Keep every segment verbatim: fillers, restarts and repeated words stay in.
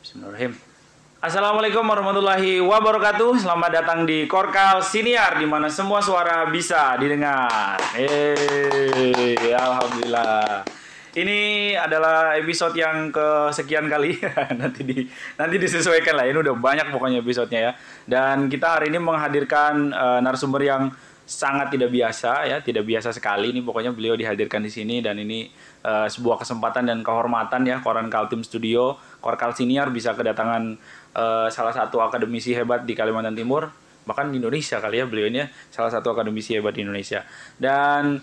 Bismillahirrahmanirrahim. Assalamualaikum warahmatullahi wabarakatuh. Selamat datang di Korkal Siniar, di mana semua suara bisa didengar. Yeay, alhamdulillah. Ini adalah episode yang kesekian kali. nanti di nanti disesuaikan lah. Ini udah banyak pokoknya episodenya ya. Dan kita hari ini menghadirkan uh, narasumber yang sangat tidak biasa ya, tidak biasa sekali. Ini pokoknya beliau dihadirkan di sini dan ini uh, sebuah kesempatan dan kehormatan ya, Koran Kaltim Studio, Korkal Siniar bisa kedatangan uh, salah satu akademisi hebat di Kalimantan Timur, bahkan di Indonesia kali ya beliau ini ya, salah satu akademisi hebat di Indonesia. Dan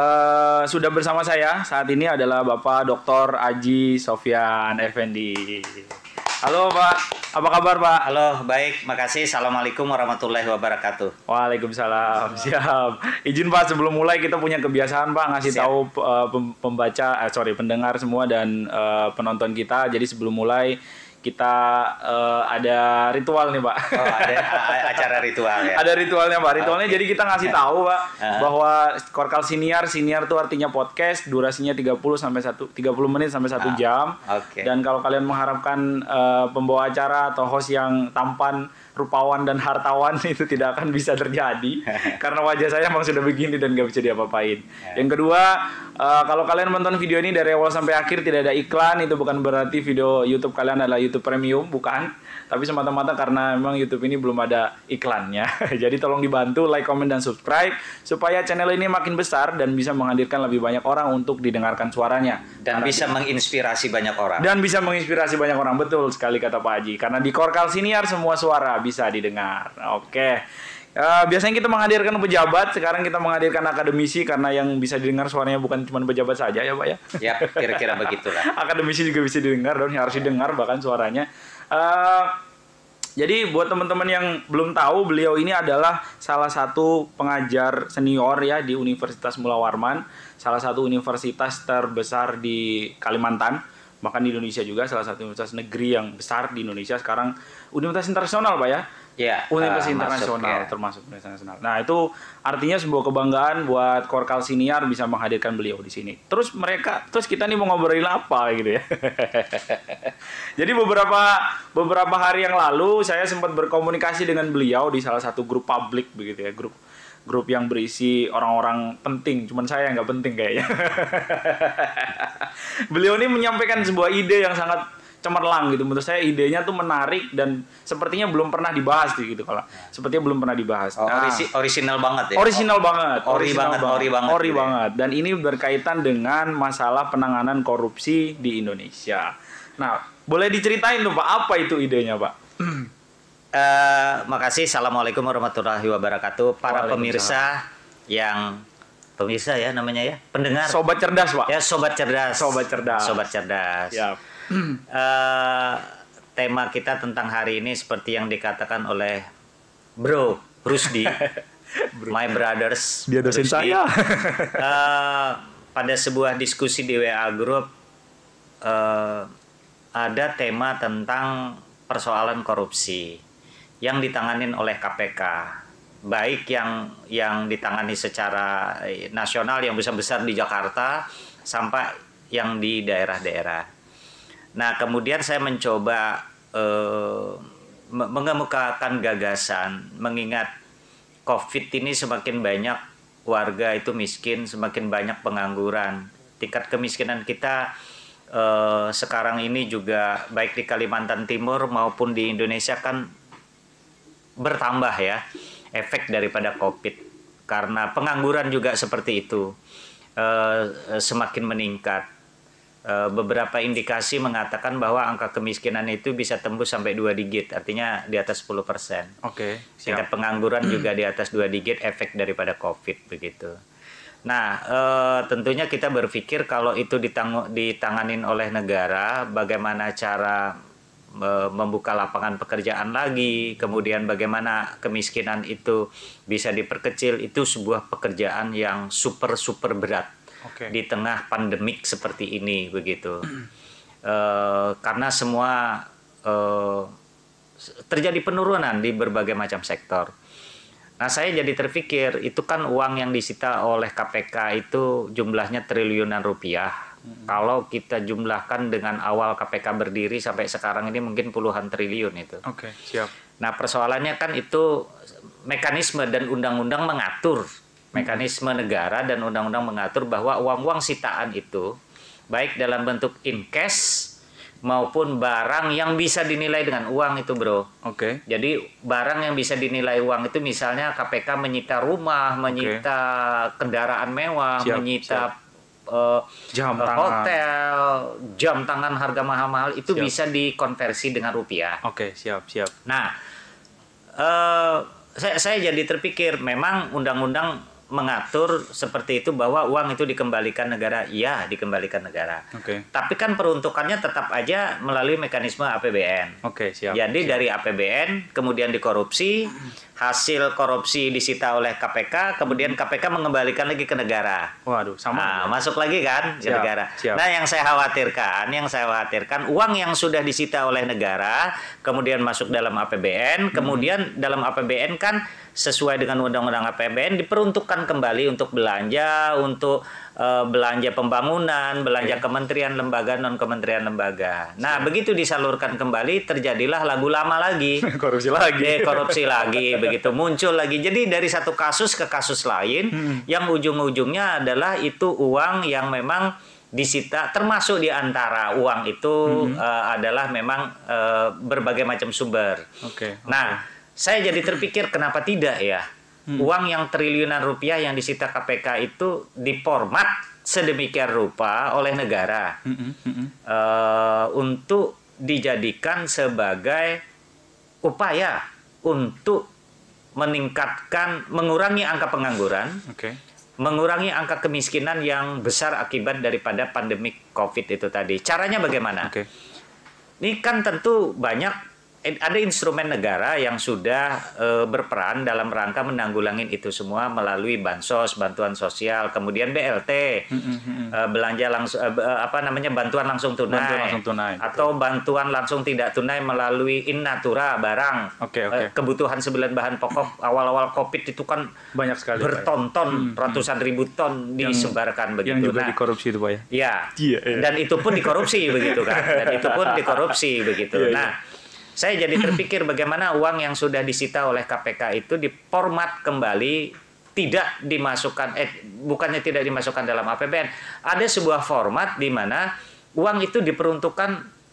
uh, sudah bersama saya saat ini adalah Bapak Doktor Aji Sofyan Effendi. Halo Pak, apa kabar Pak? Halo, baik, makasih. Assalamualaikum warahmatullahi wabarakatuh. Waalaikumsalam, siap. Izin Pak, sebelum mulai kita punya kebiasaan Pak ngasih siap. tahu uh, pembaca, eh, sorry pendengar semua dan uh, penonton kita. Jadi sebelum mulai kita uh, ada ritual nih Pak. Oh, ada acara ritual ya. Ada ritualnya Pak. Ritualnya okay. Jadi kita ngasih tahu Pak uh. bahwa Korkal Siniar, siniar itu artinya podcast, durasinya tiga puluh sampai satu tiga puluh menit sampai satu uh. jam. Okay. Dan kalau kalian mengharapkan uh, pembawa acara atau host yang tampan, rupawan dan hartawan itu tidak akan bisa terjadi karena wajah saya memang sudah begini dan gak bisa diapa-apain. Yeah. Yang kedua, uh, kalau kalian menonton video ini dari awal sampai akhir tidak ada iklan, itu bukan berarti video YouTube kalian adalah YouTube Premium, bukan. Tapi semata-mata karena memang YouTube ini belum ada iklannya. Jadi tolong dibantu like, comment, dan subscribe supaya channel ini makin besar dan bisa menghadirkan lebih banyak orang untuk didengarkan suaranya. Dan karena bisa menginspirasi banyak orang. Dan bisa menginspirasi banyak orang, betul sekali kata Pak Haji. Karena di Korkal Siniar semua suara bisa didengar. Oke. Uh, biasanya kita menghadirkan pejabat, sekarang kita menghadirkan akademisi karena yang bisa didengar suaranya bukan cuma pejabat saja ya Pak ya. Ya, kira-kira begitulah. Akademisi juga bisa didengar dan harus didengar bahkan suaranya. Uh, jadi buat teman-teman yang belum tahu, beliau ini adalah salah satu pengajar senior ya di Universitas Mula Warman, salah satu universitas terbesar di Kalimantan, bahkan di Indonesia juga salah satu universitas negeri yang besar di Indonesia sekarang, universitas internasional Pak ya. Ya, Universitas uh, internasional masuk, ya. termasuk internasional. Nah itu artinya sebuah kebanggaan buat Korkal Siniar bisa menghadirkan beliau di sini. Terus mereka, terus kita nih mau ngobrolin apa gitu ya? Jadi beberapa beberapa hari yang lalu saya sempat berkomunikasi dengan beliau di salah satu grup publik begitu ya, grup grup yang berisi orang-orang penting. Cuman saya yang nggak penting kayaknya. Beliau ini menyampaikan sebuah ide yang sangat cemerlang gitu, menurut saya idenya tuh menarik dan sepertinya belum pernah dibahas gitu kalau sepertinya belum pernah dibahas. Oh, nah, orisi, original banget ya. Original oh, banget, ori original banget, banget, ori banget, ori banget. Dan ini berkaitan dengan masalah penanganan korupsi di Indonesia. Nah, boleh diceritain tuh Pak, apa itu idenya Pak? Uh, makasih. Assalamualaikum warahmatullahi wabarakatuh. Para pemirsa yang pemirsa ya namanya ya, pendengar. Sobat cerdas Pak. Ya, sobat cerdas. Sobat cerdas. Sobat cerdas. Ya. Uh, tema kita tentang hari ini seperti yang dikatakan oleh Bro Rusdi, my brothers. Dia dosen Rusdi. saya. uh, pada sebuah diskusi di W A Group uh, ada tema tentang persoalan korupsi yang ditanganin oleh K P K, baik yang yang ditangani secara nasional yang besar-besar di Jakarta sampai yang di daerah-daerah. Nah, kemudian saya mencoba eh, mengemukakan gagasan, mengingat COVID ini semakin banyak warga itu miskin, semakin banyak pengangguran. Tingkat kemiskinan kita eh, sekarang ini juga baik di Kalimantan Timur maupun di Indonesia kan bertambah ya, efek daripada COVID. Karena pengangguran juga seperti itu, eh, semakin meningkat. Beberapa indikasi mengatakan bahwa angka kemiskinan itu bisa tembus sampai dua digit, artinya di atas sepuluh persen. Oke. Tingkat pengangguran juga di atas dua digit, efek daripada COVID begitu. Nah, e, tentunya kita berpikir kalau itu ditang- ditanganin oleh negara, bagaimana cara e, membuka lapangan pekerjaan lagi, kemudian bagaimana kemiskinan itu bisa diperkecil, itu sebuah pekerjaan yang super-super berat. Okay. Di tengah pandemik seperti ini begitu, uh, karena semua uh, terjadi penurunan di berbagai macam sektor. Nah, saya jadi terpikir itu kan uang yang disita oleh K P K itu jumlahnya triliunan rupiah. Hmm. Kalau kita jumlahkan dengan awal K P K berdiri sampai sekarang ini mungkin puluhan triliun itu. Oke, siap. Nah, persoalannya kan itu mekanisme dan undang-undang mengatur, mekanisme negara dan undang-undang mengatur bahwa uang-uang sitaan itu baik dalam bentuk in cash maupun barang yang bisa dinilai dengan uang itu, bro. Oke. Okay. Jadi barang yang bisa dinilai uang itu misalnya K P K menyita rumah, menyita okay. kendaraan mewah, siap, menyita siap. Uh, jam uh, tangan. hotel, jam tangan harga mahal-mahal itu siap. bisa dikonversi dengan rupiah. Oke, okay, siap, siap. Nah, uh, saya, saya jadi terpikir memang undang-undang mengatur seperti itu bahwa uang itu dikembalikan negara, iya dikembalikan negara. Oke. Okay. Tapi kan peruntukannya tetap aja melalui mekanisme A P B N. Oke, okay, siap. Jadi siap. dari A P B N kemudian dikorupsi, hasil korupsi disita oleh K P K, kemudian K P K mengembalikan lagi ke negara. Waduh, sama. Nah, ya. Masuk lagi kan siap, ke negara. Siap. Nah, yang saya khawatirkan, yang saya khawatirkan uang yang sudah disita oleh negara kemudian masuk dalam A P B N, hmm. kemudian dalam A P B N kan sesuai dengan undang-undang A P B N diperuntukkan kembali untuk belanja, untuk uh, belanja pembangunan, belanja okay. kementerian lembaga, non kementerian lembaga. Nah, Siap. begitu disalurkan kembali terjadilah lagu lama lagi. korupsi lagi. Eh, korupsi lagi, begitu muncul lagi. Jadi dari satu kasus ke kasus lain hmm. yang ujung-ujungnya adalah itu uang yang memang disita, termasuk di antara uang itu hmm. uh, adalah memang uh, berbagai macam sumber. Oke. Okay. Nah, okay. saya jadi terpikir kenapa tidak ya hmm. uang yang triliunan rupiah yang disita K P K itu diformat sedemikian rupa oleh negara hmm. Hmm. Uh, untuk dijadikan sebagai upaya untuk meningkatkan, mengurangi angka pengangguran, okay. mengurangi angka kemiskinan yang besar akibat daripada pandemi COVID itu tadi. Caranya bagaimana? Okay. Ini kan tentu banyak ada instrumen negara yang sudah e, berperan dalam rangka menanggulangi itu semua melalui bansos, bantuan sosial, kemudian B L T, mm-hmm. e, belanja langsung e, apa namanya bantuan langsung tunai, bantuan langsung tunai atau betul. bantuan langsung tidak tunai melalui in natura barang. Okay, okay. E, kebutuhan sembilan bahan pokok awal-awal COVID itu kan banyak sekali, bertonton, hmm, ratusan ribu ton yang, disebarkan begitu. Yang juga nah, dikorupsi itu, Pak ya. Iya. Yeah, yeah. Dan itu pun dikorupsi begitu kan. Dan itu pun dikorupsi begitu. Yeah, nah. Yeah. Saya jadi terpikir bagaimana uang yang sudah disita oleh K P K itu diformat kembali, tidak dimasukkan, eh bukannya tidak dimasukkan dalam A P B N. Ada sebuah format di mana uang itu diperuntukkan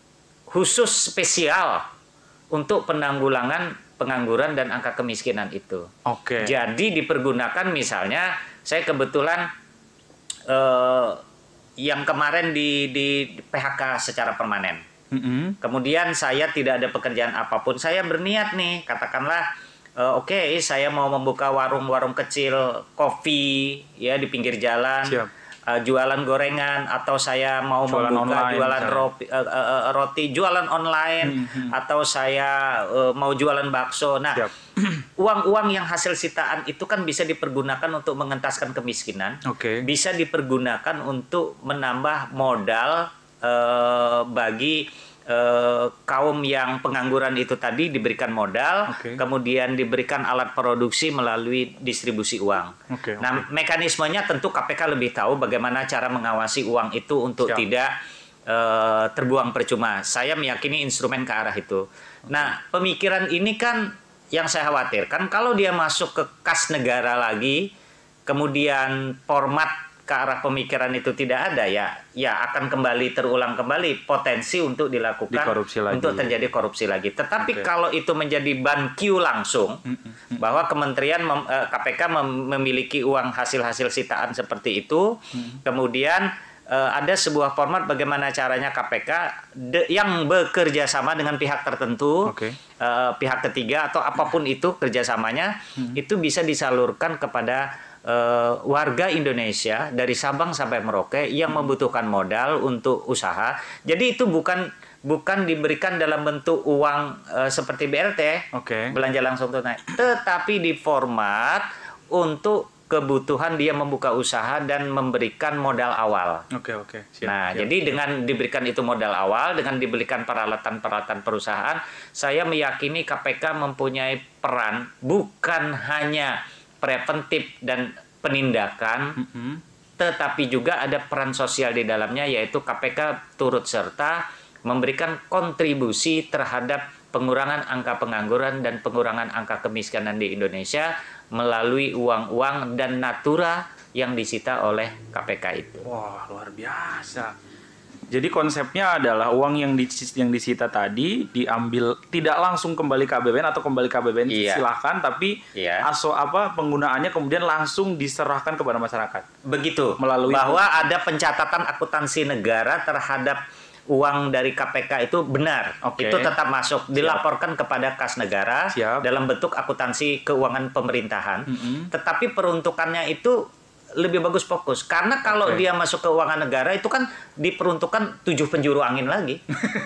khusus spesial untuk penanggulangan pengangguran dan angka kemiskinan itu. Oke. Okay. Jadi dipergunakan misalnya, saya kebetulan eh, yang kemarin di, di P H K secara permanen. Mm-hmm. Kemudian saya tidak ada pekerjaan apapun, saya berniat nih, katakanlah uh, oke okay, saya mau membuka warung-warung kecil kopi ya di pinggir jalan, uh, jualan gorengan, atau saya mau jualan membuka online, jualan roti, uh, uh, uh, roti jualan online, mm-hmm. atau saya uh, mau jualan bakso. Nah, uang-uang yang hasil sitaan itu kan bisa dipergunakan untuk mengentaskan kemiskinan, okay. bisa dipergunakan untuk menambah modal Uh, bagi uh, kaum yang pengangguran itu tadi, diberikan modal, okay. kemudian diberikan alat produksi melalui distribusi uang. Okay, nah, okay. mekanismenya tentu K P K lebih tahu bagaimana cara mengawasi uang itu untuk Siap. tidak uh, terbuang percuma. Saya meyakini instrumen ke arah itu. Okay. Nah, pemikiran ini kan yang saya khawatirkan kalau dia masuk ke kas negara lagi, kemudian format ke arah pemikiran itu tidak ada, ya ya akan kembali terulang kembali potensi untuk dilakukan untuk terjadi korupsi lagi. Tetapi okay. kalau itu menjadi ban Q langsung mm-hmm. bahwa kementerian mem, eh, K P K mem, memiliki uang hasil-hasil sitaan seperti itu, mm-hmm. kemudian eh, ada sebuah format bagaimana caranya K P K de, yang bekerja sama dengan pihak tertentu, okay. eh, pihak ketiga atau apapun itu kerjasamanya, mm-hmm. itu bisa disalurkan kepada Uh, warga Indonesia dari Sabang sampai Merauke yang membutuhkan modal untuk usaha. Jadi itu bukan bukan diberikan dalam bentuk uang uh, seperti B L T, okay. belanja langsung tunai, tetapi diformat untuk kebutuhan dia membuka usaha dan memberikan modal awal. Oke, okay, oke. Okay. Nah, siap, jadi siap. dengan diberikan itu modal awal, dengan diberikan peralatan-peralatan perusahaan, saya meyakini K P K mempunyai peran bukan hanya preventif dan penindakan, mm-hmm. tetapi juga ada peran sosial di dalamnya, yaitu K P K turut serta memberikan kontribusi terhadap pengurangan angka pengangguran dan pengurangan angka kemiskinan di Indonesia melalui uang-uang dan natura yang disita oleh K P K itu. Wah, luar biasa. Jadi konsepnya adalah uang yang di, yang disita tadi diambil tidak langsung kembali K B B N atau kembali K B B N Iya. silahkan, tapi Iya. aso apa penggunaannya kemudian langsung diserahkan kepada masyarakat. Begitu. Melalui bahwa ada pencatatan akuntansi negara terhadap uang dari K P K itu benar. Oke. Itu tetap masuk, dilaporkan kepada kas negara Siap. dalam bentuk akuntansi keuangan pemerintahan. Mm-mm. Tetapi peruntukannya itu lebih bagus fokus, karena kalau Oke. dia masuk keuangan negara itu kan diperuntukkan tujuh penjuru angin lagi.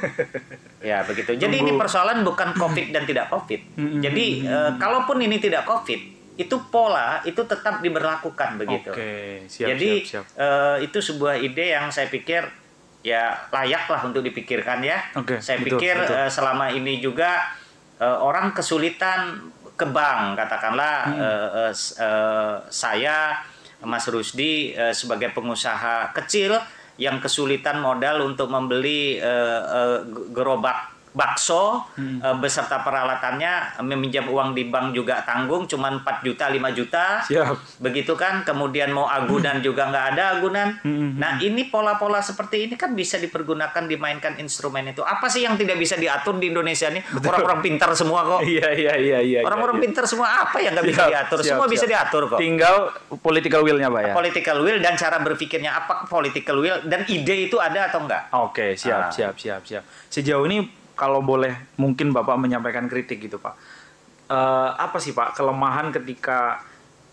Ya begitu. Jadi ini Tunggu. persoalan bukan COVID dan tidak COVID. Mm-mm. Jadi eh, kalaupun ini tidak COVID, itu pola itu tetap diberlakukan begitu. Oke, siap, Jadi siap, siap. eh, itu sebuah ide yang saya pikir ya layaklah untuk dipikirkan ya. Oke, Saya betul, pikir betul. eh, selama ini juga eh, orang kesulitan ke bank, katakanlah eh, eh, s- eh, saya Mas Rusdi eh, sebagai pengusaha kecil yang kesulitan modal untuk membeli eh, eh, gerobak bakso Hmm. eh, beserta peralatannya, meminjam uang di bank juga tanggung cuma empat juta lima juta. Siap. Begitu kan, kemudian mau agunan juga nggak ada agunan. Hmm. Nah ini pola-pola seperti ini kan bisa dipergunakan, dimainkan instrumen itu. Apa sih yang tidak bisa diatur di Indonesia ini? Orang-orang pintar semua kok. Iya, iya, iya, iya. Orang-orang iya. pintar semua, apa yang nggak bisa Siap, diatur? siap, Semua siap. bisa diatur kok. Tinggal political will-nya, Pak ya. Political will dan cara berpikirnya, apa political will dan ide itu ada atau enggak? Oke, siap, Ah. siap, siap, siap. Sejauh ini kalau boleh mungkin Bapak menyampaikan kritik gitu, Pak. Eh, apa sih, Pak, kelemahan ketika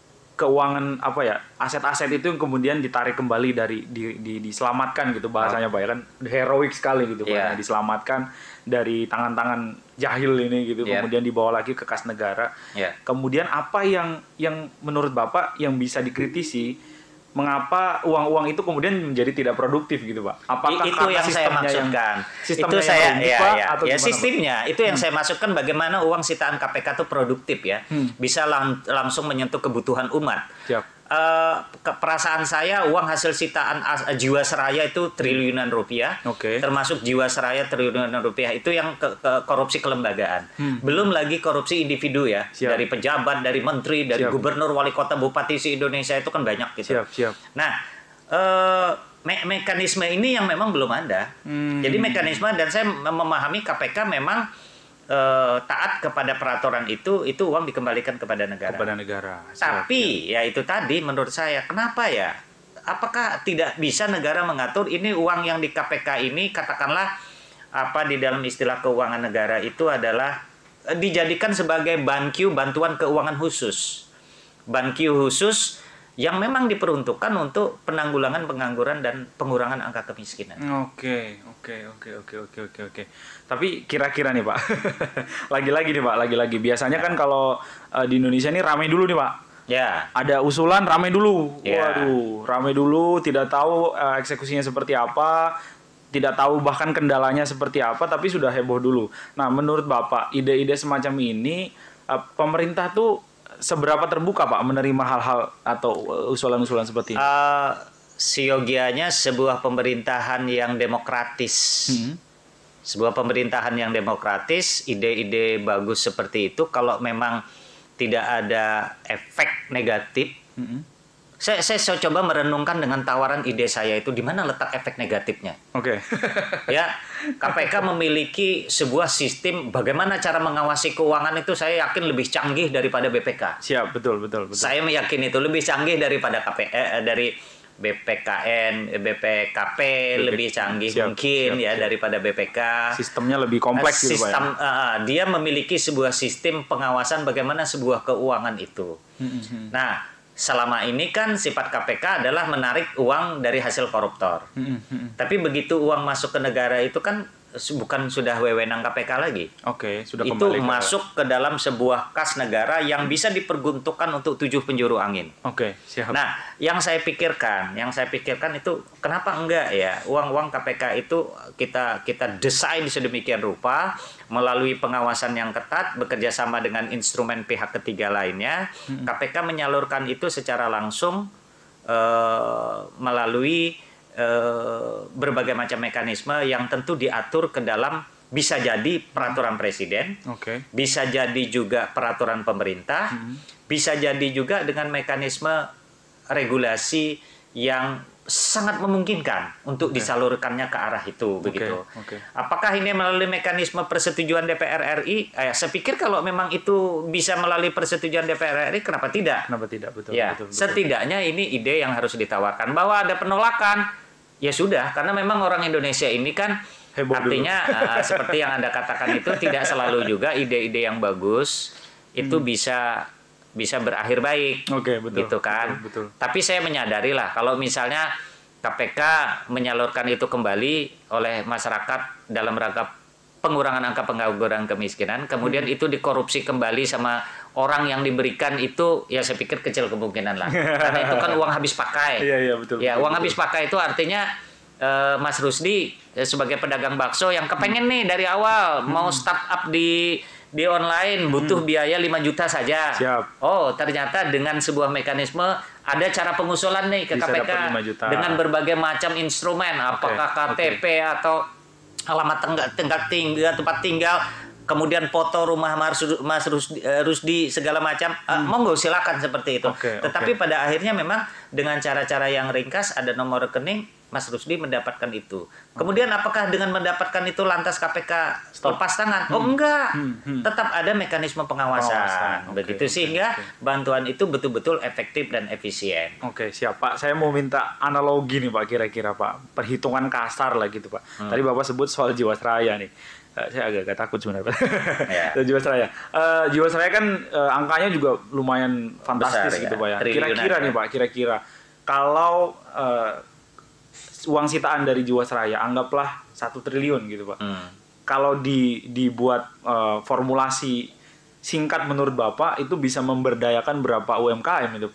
keuangan apa ya, aset-aset itu yang kemudian ditarik kembali dari di, di- diselamatkan gitu bahasanya, Pak ya kan heroik sekali gitu, Pak. Iya. Diselamatkan dari tangan-tangan jahil ini gitu, Iya. kemudian dibawa lagi ke kas negara. Ya. Kemudian apa yang yang menurut Bapak yang bisa dikritisi? Mengapa uang-uang itu kemudian menjadi tidak produktif gitu, Pak? Apakah I- itu karena yang saya sistemnya maksudkan. sistemnya Itu yang saya rumit, ya, Pak, ya, atau ya gimana, Pak? sistemnya itu yang saya maksudkan, bagaimana uang sitaan K P K itu produktif ya, Hmm. bisa lang- langsung menyentuh kebutuhan umat. Siap. Eh, ke- perasaan saya uang hasil sitaan as- Jiwasraya itu triliunan rupiah, Oke. termasuk Jiwasraya triliunan rupiah itu yang ke- ke- korupsi kelembagaan. Hmm. Belum lagi korupsi individu ya, Siap. dari pejabat, dari menteri, dari Siap. gubernur, wali kota, bupati se Indonesia itu kan banyak gitu. Siap, siap. Nah, eh, me- mekanisme ini yang memang belum ada. Hmm. Jadi mekanisme, dan saya mem- memahami K P K memang eh, taat kepada peraturan itu, itu uang dikembalikan kepada negara. Kepada negara. Siap, Tapi ya itu tadi menurut saya, kenapa ya? Apakah tidak bisa negara mengatur ini uang yang di K P K ini, katakanlah apa di dalam istilah keuangan negara itu adalah eh, dijadikan sebagai banqiu, bantuan keuangan khusus. Banqiu khusus yang memang diperuntukkan untuk penanggulangan pengangguran dan pengurangan angka kemiskinan. Oke, oke, oke, oke, oke, oke, oke. Tapi kira-kira nih, Pak. Lagi-lagi nih, Pak, lagi-lagi. Biasanya kan kalau eh, di Indonesia ini rame dulu nih, Pak. Ya, Ada usulan rame dulu. Ya. Waduh, rame dulu, tidak tahu eh, eksekusinya seperti apa, tidak tahu bahkan kendalanya seperti apa, tapi sudah heboh dulu. Nah, menurut Bapak, ide-ide semacam ini eh, pemerintah tuh seberapa terbuka, Pak, menerima hal-hal atau eh, usulan-usulan seperti ini? eh, siogianya sebuah pemerintahan yang demokratis. Hmm. Sebuah pemerintahan yang demokratis, ide-ide bagus seperti itu kalau memang tidak ada efek negatif. Hmm. Saya, saya saya coba merenungkan dengan tawaran ide saya itu, di mana letak efek negatifnya. Oke. Ya, K P K memiliki sebuah sistem bagaimana cara mengawasi keuangan itu, saya yakin lebih canggih daripada B P K. Siap, betul, betul, betul. Saya meyakini itu lebih canggih daripada K P eh, dari B P K N, B P K P, B P lebih canggih siap, mungkin siap, ya siap. daripada B P K. Sistemnya lebih kompleks gitu, Pak. Sistem Ya? eh, dia memiliki sebuah sistem pengawasan bagaimana sebuah keuangan itu. Hmm. Nah, selama ini kan sifat K P K adalah menarik uang dari hasil koruptor. Hmm, hmm. Tapi begitu uang masuk ke negara itu kan su- bukan sudah wewenang K P K lagi. Oke, sudah Itu kembali ke- masuk ke dalam sebuah kas negara yang bisa diperuntukkan untuk tujuh penjuru angin. Oke, siap. Nah, yang saya pikirkan, yang saya pikirkan itu kenapa enggak ya uang-uang K P K itu kita kita desain sedemikian rupa melalui pengawasan yang ketat, bekerja sama dengan instrumen pihak ketiga lainnya, K P K menyalurkan itu secara langsung uh, melalui uh, berbagai macam mekanisme yang tentu diatur ke dalam, bisa jadi peraturan presiden, okay. bisa jadi juga peraturan pemerintah, hmm. bisa jadi juga dengan mekanisme regulasi yang sangat memungkinkan untuk okay. disalurkannya ke arah itu, okay. begitu. Okay. Apakah ini melalui mekanisme persetujuan D P R R I? Eh, saya pikir kalau memang itu bisa melalui persetujuan D P R R I, kenapa tidak? Kenapa tidak? Betul. Ya, betul, betul. Setidaknya ini ide yang harus ditawarkan. Bahwa ada penolakan, ya sudah, karena memang orang Indonesia ini kan heboh artinya uh, seperti yang Anda katakan itu tidak selalu juga ide-ide yang bagus itu hmm. bisa bisa berakhir baik, okay, betul, gitu kan. Betul, betul. Tapi saya menyadari lah kalau misalnya K P K menyalurkan itu kembali oleh masyarakat dalam rangka pengurangan angka pengangguran kemiskinan, kemudian hmm. itu dikorupsi kembali sama orang yang diberikan itu, ya saya pikir kecil kemungkinan lah. Karena itu kan uang habis pakai. Iya, iya, betul. Ya, betul, uang betul. habis pakai itu artinya uh, Mas Rusdi uh, sebagai pedagang bakso yang kepengen hmm. nih dari awal hmm. mau startup di di online butuh hmm. biaya lima juta saja. Siap. Oh, ternyata dengan sebuah mekanisme ada cara pengusulan nih ke Bisa K P K dengan berbagai macam instrumen, apakah okay. K T P okay. atau alamat tenggak, tenggak tinggal, tempat tinggal, kemudian foto rumah Mas, Mas Rusdi, Rusdi segala macam. Hmm. Uh, monggo silakan seperti itu. Okay, Tetapi okay. pada akhirnya memang dengan cara-cara yang ringkas, ada nomor rekening, Mas Rusdi mendapatkan itu. Kemudian apakah dengan mendapatkan itu lantas K P K Stop. lepas tangan? Hmm. Oh enggak, hmm. Hmm. tetap ada mekanisme pengawasan. pengawasan. Okay, Begitu okay, sehingga okay. bantuan itu betul-betul efektif dan efisien. Oke, siap Pak. Saya mau minta analogi nih Pak, kira-kira Pak. Perhitungan kasar lah gitu Pak. Hmm. Tadi Bapak sebut soal Jiwasraya nih. Uh, saya agak-agak takut sebenarnya. Yeah. Jiwasraya. Uh, Jiwasraya kan uh, angkanya juga lumayan fantastis besar, gitu ya? Pak ya. Kira-kira nih Pak, kira-kira kalau uh, uang sitaan dari Jiwasraya anggaplah satu triliun gitu Pak. Hmm. Kalau di dibuat uh, formulasi singkat menurut Bapak itu bisa memberdayakan berapa U M K M itu?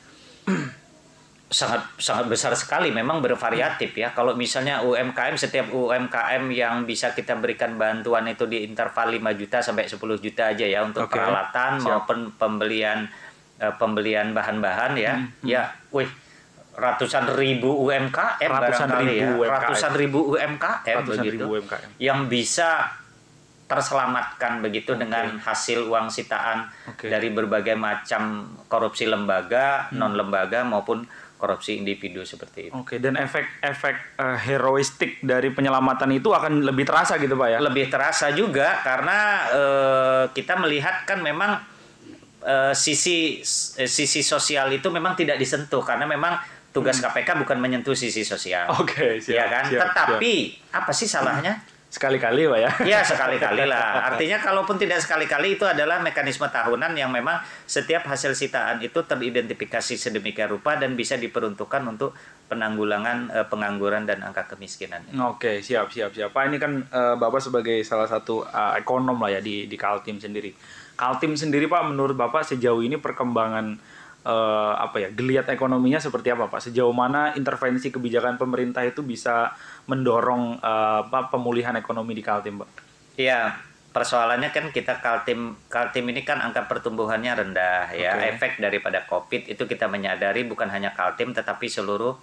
Sangat sangat besar sekali, memang bervariatif ya. Kalau misalnya U M K M, setiap U M K M yang bisa kita berikan bantuan itu di interval lima juta sampai sepuluh juta aja ya untuk okay. peralatan Siap. maupun pembelian uh, pembelian bahan-bahan ya. Hmm. Ya, wih, ratusan ribu U M K M ratusan barangkali ribu ya. U M K M. Ratusan ribu U M K M ratusan begitu. Ribu U M K M. Yang bisa terselamatkan begitu okay. dengan hasil uang sitaan okay. dari berbagai macam korupsi lembaga, hmm. non lembaga maupun korupsi individu seperti itu. Oke, dan efek-efek uh, heroistik dari penyelamatan itu akan lebih terasa gitu Pak ya? Lebih terasa juga karena uh, kita melihat kan memang uh, sisi uh, sisi sosial itu memang tidak disentuh karena memang tugas hmm. K P K bukan menyentuh sisi sosial. Oke, siap. Ya kan? Siap, Tetapi siap. apa sih salahnya? Sekali-kali Pak ya? Ya sekali-kali lah. Artinya kalaupun tidak sekali-kali itu adalah mekanisme tahunan yang memang setiap hasil sitaan itu teridentifikasi sedemikian rupa dan bisa diperuntukkan untuk penanggulangan uh, pengangguran dan angka kemiskinan. Oke, siap, siap, siap. Pak, ini kan uh, Bapak sebagai salah satu uh, ekonom lah ya di, di Kaltim sendiri. Kaltim sendiri Pak, menurut Bapak sejauh ini perkembangan Uh, apa ya geliat ekonominya seperti apa Pak? Sejauh mana intervensi kebijakan pemerintah itu bisa mendorong uh, apa, pemulihan ekonomi di Kaltim Pak? Iya, persoalannya kan kita Kaltim Kaltim ini kan angka pertumbuhannya rendah ya. Okay. Efek daripada Covid itu kita menyadari bukan hanya Kaltim tetapi seluruh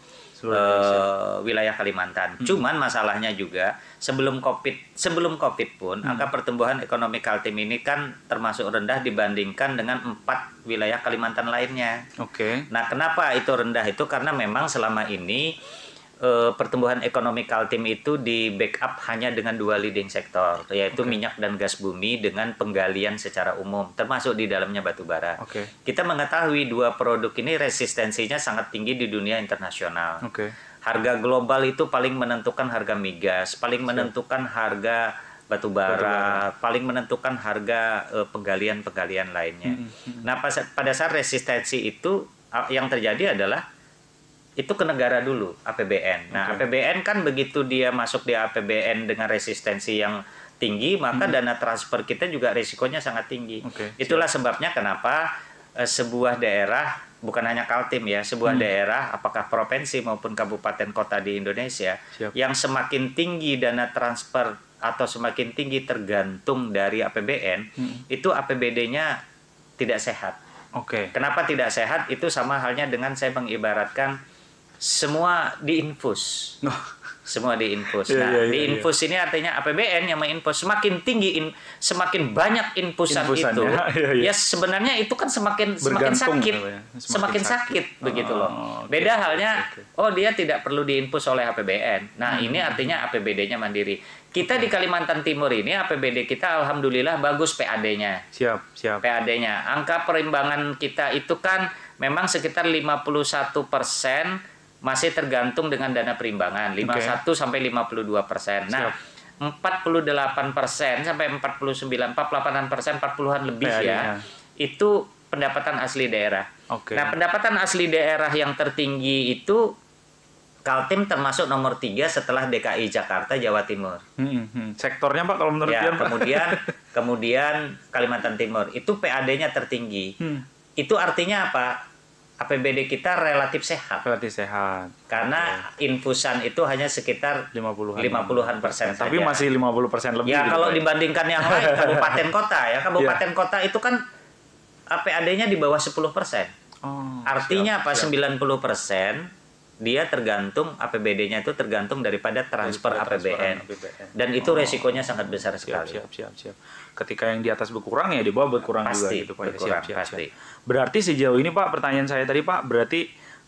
Uh, wilayah Kalimantan. Hmm. Cuman masalahnya juga sebelum Covid, sebelum Covid pun hmm. angka pertumbuhan ekonomi Kaltim ini kan termasuk rendah dibandingkan dengan empat wilayah Kalimantan lainnya. Oke. Okay. Nah, kenapa itu rendah itu karena memang selama ini uh, pertumbuhan ekonomi Kaltim itu di backup hanya dengan dua leading sektor, yaitu okay. minyak dan gas bumi dengan penggalian secara umum, termasuk di dalamnya batu bara. Okay. Kita mengetahui dua produk ini resistensinya sangat tinggi di dunia internasional. Okay. Harga global itu paling menentukan harga migas, paling menentukan harga batu bara, batu bara. paling menentukan harga uh, penggalian-penggalian lainnya. Mm-hmm. Nah, pas, pada saat resistensi itu yang terjadi adalah itu ke negara dulu, A P B N. Nah, okay. A P B N kan begitu dia masuk di A P B N dengan resistensi yang tinggi, maka hmm. dana transfer kita juga risikonya sangat tinggi. Okay. Itulah Siap. sebabnya kenapa eh, sebuah daerah, bukan hanya Kaltim ya, sebuah hmm. daerah, apakah provinsi maupun kabupaten kota di Indonesia, Siap. yang semakin tinggi dana transfer atau semakin tinggi tergantung dari A P B N, hmm. itu A P B D-nya tidak sehat. Oke. Kenapa tidak sehat? Itu sama halnya dengan saya mengibaratkan semua diinfus. Semua diinfus. Iya, Nah, iya, iya, diinfus ini artinya A P B N yang menginfus. Semakin tinggi, in, semakin banyak infusan Infusan, itu, ya, iya, iya. ya sebenarnya itu kan semakin semakin Bergantung, sakit, gitu ya. semakin, Semakin sakit, sakit. begitu Oh, loh. oke, Beda oke, halnya, oke. oh dia tidak perlu diinfus oleh A P B N. Nah, Hmm. ini artinya A P B D-nya mandiri. Kita di Kalimantan Timur ini A P B D kita alhamdulillah bagus P A D-nya. Siap, siap. P A D-nya. Angka perimbangan kita itu kan memang sekitar lima puluh satu persen masih tergantung dengan dana perimbangan, lima puluh satu sampai lima puluh dua persen. Nah, empat puluh delapan persen sampai empat puluh sembilan, empat puluh delapan persen, empat puluhan lebih P A D-nya. ya. Itu pendapatan asli daerah. Oke. Nah, pendapatan asli daerah yang tertinggi itu Kaltim termasuk nomor tiga setelah D K I Jakarta, Jawa Timur. Hmm, hmm. Sektornya Pak kalau menurut Ya, Dian, Pak? kemudian kemudian Kalimantan Timur itu P A D-nya tertinggi. Hmm. Itu artinya apa? A P B D kita relatif sehat. Relatif sehat. Karena infusan itu hanya sekitar lima puluhan. lima puluhan persen saja. Tapi masih lima puluh persen lebih. Ya gitu, kalau Pak, dibandingkan yang lain kabupaten kota ya, kabupaten kota itu kan A P A D-nya di bawah sepuluh persen. Oh, Artinya siap, apa? siap. sembilan puluh persen dia tergantung A P B D-nya itu tergantung daripada transfer A P B N. A P B N. Dan itu Oh. resikonya sangat besar Siap, sekali. siap, siap, siap. Ketika yang di atas berkurang ya di bawah berkurang juga Pasti gitu Pak. berkurang, Siap, siap, pasti. siap. Berarti sejauh ini Pak, pertanyaan saya tadi Pak, berarti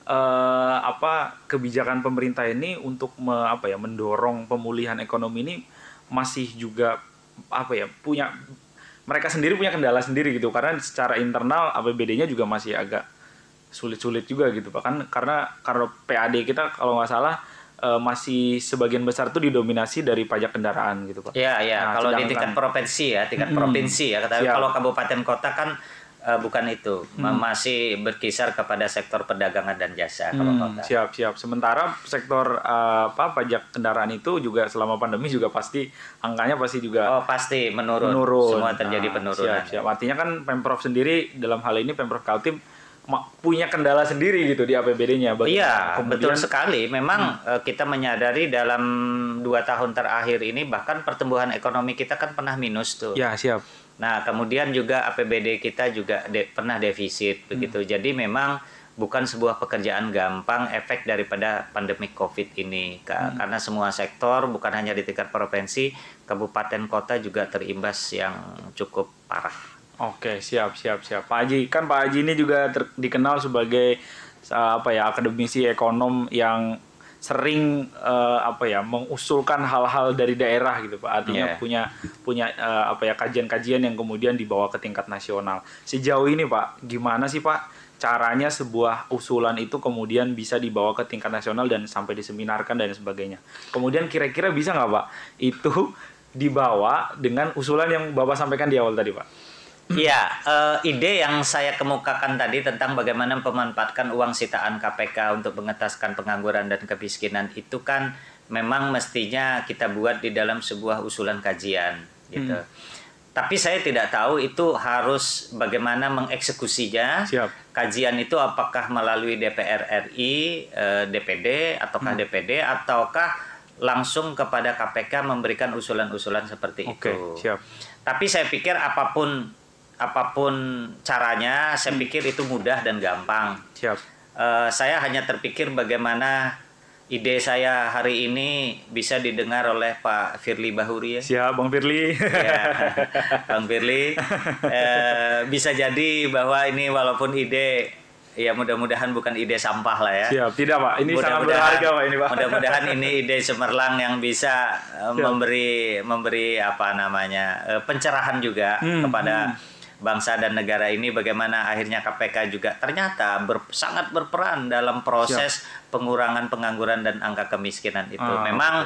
eh, apa kebijakan pemerintah ini untuk me, apa ya mendorong pemulihan ekonomi ini masih juga apa ya punya mereka sendiri punya kendala sendiri gitu karena secara internal A P B D-nya juga masih agak sulit-sulit juga gitu Pak kan karena karena P A D kita kalau nggak salah eh, masih sebagian besar tuh didominasi dari pajak kendaraan gitu Pak. Ya, ya. Nah, kalau di sedangkan- tingkat provinsi ya, tingkat Mm-mm. provinsi ya. Kata- Siap. Kalau kabupaten kota kan eh, bukan itu, Ma- masih berkisar kepada sektor perdagangan dan jasa kalau Hmm, kota. siap siap. Sementara sektor uh, apa pajak kendaraan itu juga selama pandemi juga pasti angkanya pasti juga Oh pasti menurun. menurun. Semua terjadi Nah, penurunan. Siap, siap. Artinya kan Pemprov sendiri dalam hal ini Pemprov Kaltim ma- punya kendala sendiri gitu di A P B D-nya. Iya, Kemudian- betul sekali. Memang eh, kita menyadari dalam dua tahun terakhir ini bahkan pertumbuhan ekonomi kita kan pernah minus tuh. Ya siap. Nah, kemudian juga A P B D kita juga de- pernah defisit begitu. Jadi memang bukan sebuah pekerjaan gampang efek daripada pandemi Covid ini. Ka- Karena semua sektor bukan hanya di tingkat provinsi, kabupaten kota juga terimbas yang cukup parah. Oke, siap, siap, siap. Pak Haji, kan Pak Haji ini juga ter- dikenal sebagai uh, apa ya akademisi ekonom yang sering uh, apa ya mengusulkan hal-hal dari daerah gitu Pak. Artinya Yeah. punya punya uh, apa ya kajian-kajian yang kemudian dibawa ke tingkat nasional. Sejauh ini Pak, gimana sih Pak caranya sebuah usulan itu kemudian bisa dibawa ke tingkat nasional dan sampai diseminarkan dan sebagainya. Kemudian kira-kira bisa nggak Pak itu dibawa dengan usulan yang Bapak sampaikan di awal tadi Pak? Iya, eh, ide yang saya kemukakan tadi tentang bagaimana memanfaatkan uang sitaan K P K untuk mengetaskan pengangguran dan kemiskinan itu kan memang mestinya kita buat di dalam sebuah usulan kajian gitu. Hmm. Tapi saya tidak tahu itu harus bagaimana mengeksekusinya. Siap. Kajian itu apakah melalui D P R R I, eh, D P D ataukah Hmm. D P D ataukah langsung kepada K P K memberikan usulan-usulan seperti Oke, itu. siap. Tapi saya pikir apapun apapun caranya, saya pikir itu mudah dan gampang. Siap. Eh, saya hanya terpikir bagaimana ide saya hari ini bisa didengar oleh Pak Firly Bahuri ya. Siap, Bang Firly. Ya, Bang Firly. Eh, bisa jadi bahwa ini walaupun ide, ya mudah-mudahan bukan ide sampah lah ya. Siap, tidak Pak. Ini sangat Mudah-mudahan- berharga Pak ini Pak. Mudah-mudahan ini ide cemerlang yang bisa uh, Siap. memberi memberi apa namanya uh, pencerahan juga Hmm, kepada hmm. bangsa dan negara ini bagaimana akhirnya K P K juga ternyata ber- sangat berperan dalam proses pengurangan pengangguran dan angka kemiskinan itu. Ah, Memang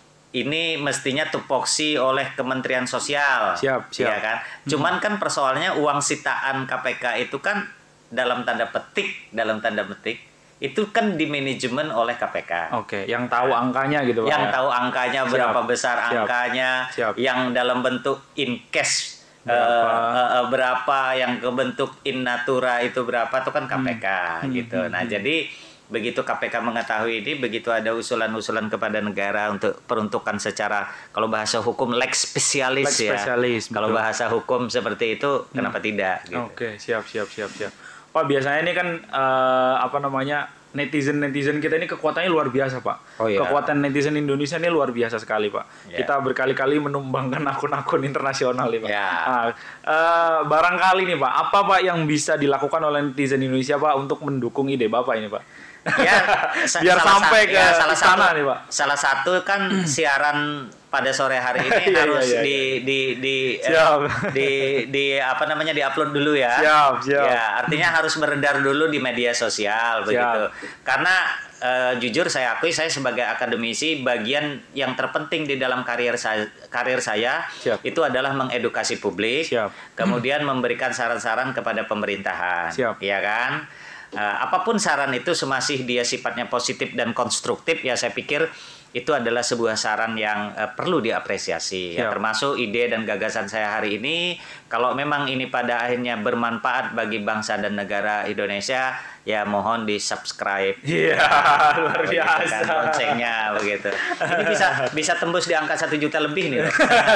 ini mestinya tupoksi oleh Kementerian Sosial. Siap, siap. Ya kan? Cuman kan persoalannya uang sitaan K P K itu kan dalam tanda petik, dalam tanda petik itu kan di manajemen oleh K P K. Oke, yang tahu angkanya gitu Pak. Yang ya? tahu angkanya Siap, berapa besar siap, angkanya, siap. yang dalam bentuk in cash Berapa. eh, eh, eh, berapa, yang ke bentuk in natura itu berapa itu kan K P K Hmm, gitu. hmm, Nah, hmm. jadi begitu K P K mengetahui ini, begitu ada usulan-usulan kepada negara untuk peruntukan secara, kalau bahasa hukum lex specialis Lex ya. specialis, Kalau betul. bahasa hukum seperti itu, kenapa tidak gitu. Oke, siap, siap, siap, siap. Pak biasanya ini kan uh, apa namanya netizen-netizen kita ini kekuatannya luar biasa Pak. Oh, iya. Kekuatan netizen Indonesia ini luar biasa sekali Pak. Yeah. Kita berkali-kali menumbangkan akun-akun internasional nih Pak. Yeah. Nah, uh, barangkali nih Pak, apa Pak yang bisa dilakukan oleh netizen Indonesia Pak untuk mendukung ide Bapak ini Pak? Ya, biar sampai ke ya, salah istana satu, nih Pak. Salah satu kan siaran pada sore hari ini Iya, harus iya, iya. di di di Siap. eh, di di apa namanya diupload dulu ya. Siap, siap. Ya, artinya harus beredar dulu di media sosial Siap. begitu. Karena eh, jujur saya akui saya sebagai akademisi bagian yang terpenting di dalam karir saya karir saya Siap. itu adalah mengedukasi publik, Siap. kemudian memberikan saran-saran kepada pemerintahan. Siap. Ya kan? Uh, apapun saran itu semasih dia sifatnya positif dan konstruktif ya saya pikir itu adalah sebuah saran yang uh, perlu diapresiasi ya, termasuk ide dan gagasan saya hari ini kalau memang ini pada akhirnya bermanfaat bagi bangsa dan negara Indonesia ya mohon di subscribe. Iya, luar biasa. Kan, loncengnya begitu. Ini bisa bisa tembus di angka satu juta lebih nih.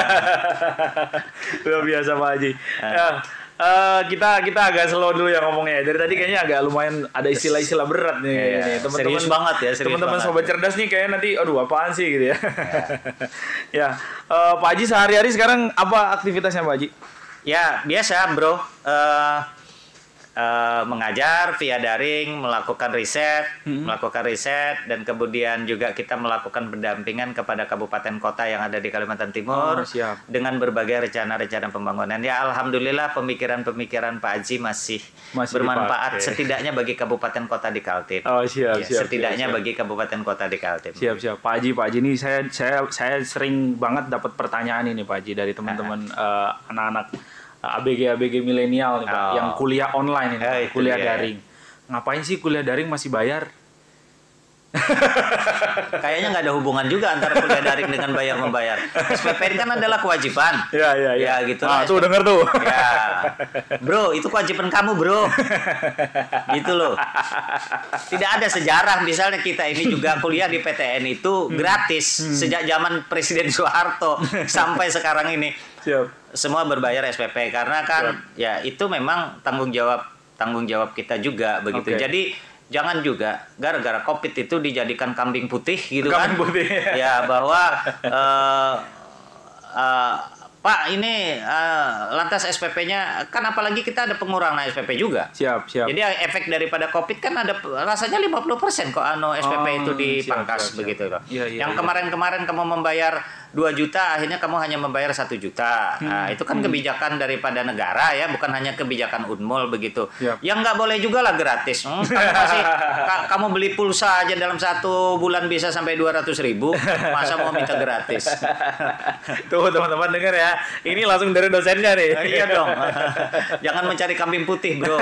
Luar biasa Pak Haji. Ya. Uh, kita kita agak slow dulu ya ngomongnya. Dari tadi kayaknya agak lumayan ada istilah-istilah berat nih. Ya, ya. Teman-teman serius banget ya. Teman-teman sobat cerdas nih kayaknya nanti, aduh apaan sih gitu ya. Ya, uh, Pak Haji sehari-hari sekarang apa aktivitasnya Pak Haji? Ya biasa bro. Uh, Uh, mengajar via daring, melakukan riset, hmm. melakukan riset, dan kemudian juga kita melakukan pendampingan kepada kabupaten kota yang ada di Kalimantan Timur oh, siap. dengan berbagai rencana-rencana pembangunan. Ya alhamdulillah pemikiran-pemikiran Pak Haji masih, masih bermanfaat dipakai. Setidaknya bagi kabupaten kota di Kaltim. Oh siap, ya, siap. Setidaknya siap, bagi kabupaten kota di Kaltim. Siap, siap. Pak Haji, Pak Haji ini saya saya saya sering banget dapat pertanyaan ini Pak Haji dari teman-teman uh, anak-anak A B G A B G milenial nih Pak, oh. yang kuliah online ini, eh, kuliah dia. daring. Ngapain sih kuliah daring masih bayar? Kayaknya nggak ada hubungan juga antara kuliah daring dengan bayar membayar. S P P N kan adalah kewajiban. Iya iya iya. Ya gitu. Ah, tuh denger tuh. Ya, bro, itu kewajiban kamu bro. Gitu loh. Tidak ada sejarah misalnya kita ini juga kuliah di P T N itu gratis hmm. sejak zaman Presiden Soeharto sampai sekarang ini. Siap. Semua berbayar S P P karena kan Siap. ya itu memang tanggung jawab tanggung jawab kita juga begitu. Okay. Jadi jangan juga gara-gara Covid itu dijadikan kambing putih gitu kambing kan. Putih. Ya bahwa uh, uh, Pak ini uh, lantas S P P-nya kan apalagi kita ada pengurangan S P P juga. Siap, siap. Jadi efek daripada Covid kan ada rasanya lima puluh persen kok ano S P P oh, itu dipangkas siap, siap, begitu loh. Ya, ya, yang ya. kemarin-kemarin kamu membayar dua juta akhirnya kamu hanya membayar satu juta. Hmm. Nah, itu kan hmm. kebijakan daripada negara ya, bukan hanya kebijakan Unmul begitu. Yep. Yang nggak boleh juga lah gratis. Hmm, kamu kasih ka, kamu beli pulsa aja dalam satu bulan bisa sampai dua ratus ribu, masa mau minta gratis? Tuh teman-teman dengar ya. Ini langsung dari dosennya nih. Iya dong. Jangan mencari kambing putih, Bro.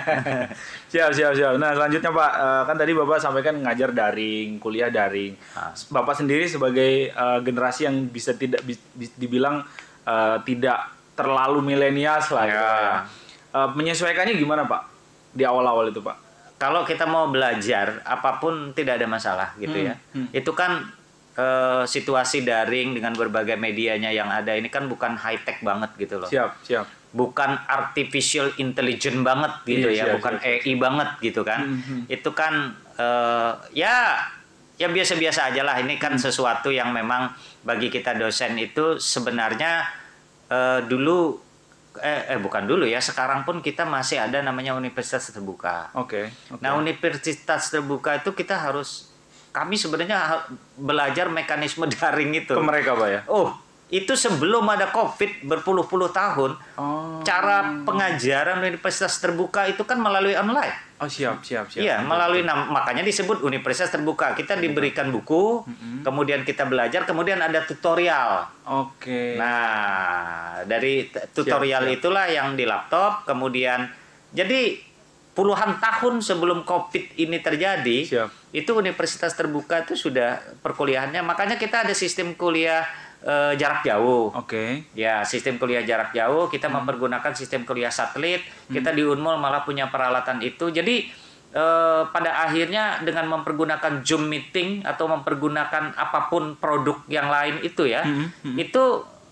Siap, siap, siap. Nah, selanjutnya Pak, uh, kan tadi Bapak sampaikan ngajar daring, kuliah daring. Ah. Bapak sendiri sebagai uh, generasi yang bisa tidak bi dibilang uh, tidak terlalu milenials lah ya. Gitu ya. Uh, menyesuaikannya gimana Pak di awal-awal itu Pak? Kalau kita mau belajar apapun tidak ada masalah gitu hmm, ya. Hmm. Itu kan uh, situasi daring dengan berbagai medianya yang ada ini kan bukan high tech banget gitu loh. Siap, siap. Bukan artificial intelligence banget gitu iya, ya, siap, bukan siap, siap. A I banget gitu kan. Hmm, hmm. Itu kan uh, ya ya biasa-biasa aja lah. Ini kan hmm. sesuatu yang memang bagi kita dosen itu sebenarnya uh, dulu eh, eh bukan dulu ya, sekarang pun kita masih ada namanya universitas terbuka. Oke. Okay, okay. Nah, universitas terbuka itu kita harus kami sebenarnya belajar mekanisme daring itu. Ke mereka Pak ya? Oh, itu sebelum ada Covid berpuluh-puluh tahun. Oh. Cara pengajaran universitas terbuka itu kan melalui online. Oh siap, siap, siap. Iya, melalui nama, makanya disebut universitas terbuka. Kita diberikan buku, mm-hmm. kemudian kita belajar, kemudian ada tutorial. Oke. Okay. Nah, dari tutorial siap, siap. itulah yang di laptop, kemudian jadi puluhan tahun sebelum Covid ini terjadi, siap. itu universitas terbuka itu sudah perkuliahannya. Makanya kita ada sistem kuliah Uh, jarak jauh. Oke. Okay. Ya, sistem kuliah jarak jauh kita hmm. mempergunakan sistem kuliah satelit. Hmm. Kita di Unmul malah punya peralatan itu. Jadi uh, pada akhirnya dengan mempergunakan Zoom meeting atau mempergunakan apapun produk yang lain itu ya, hmm. Hmm. itu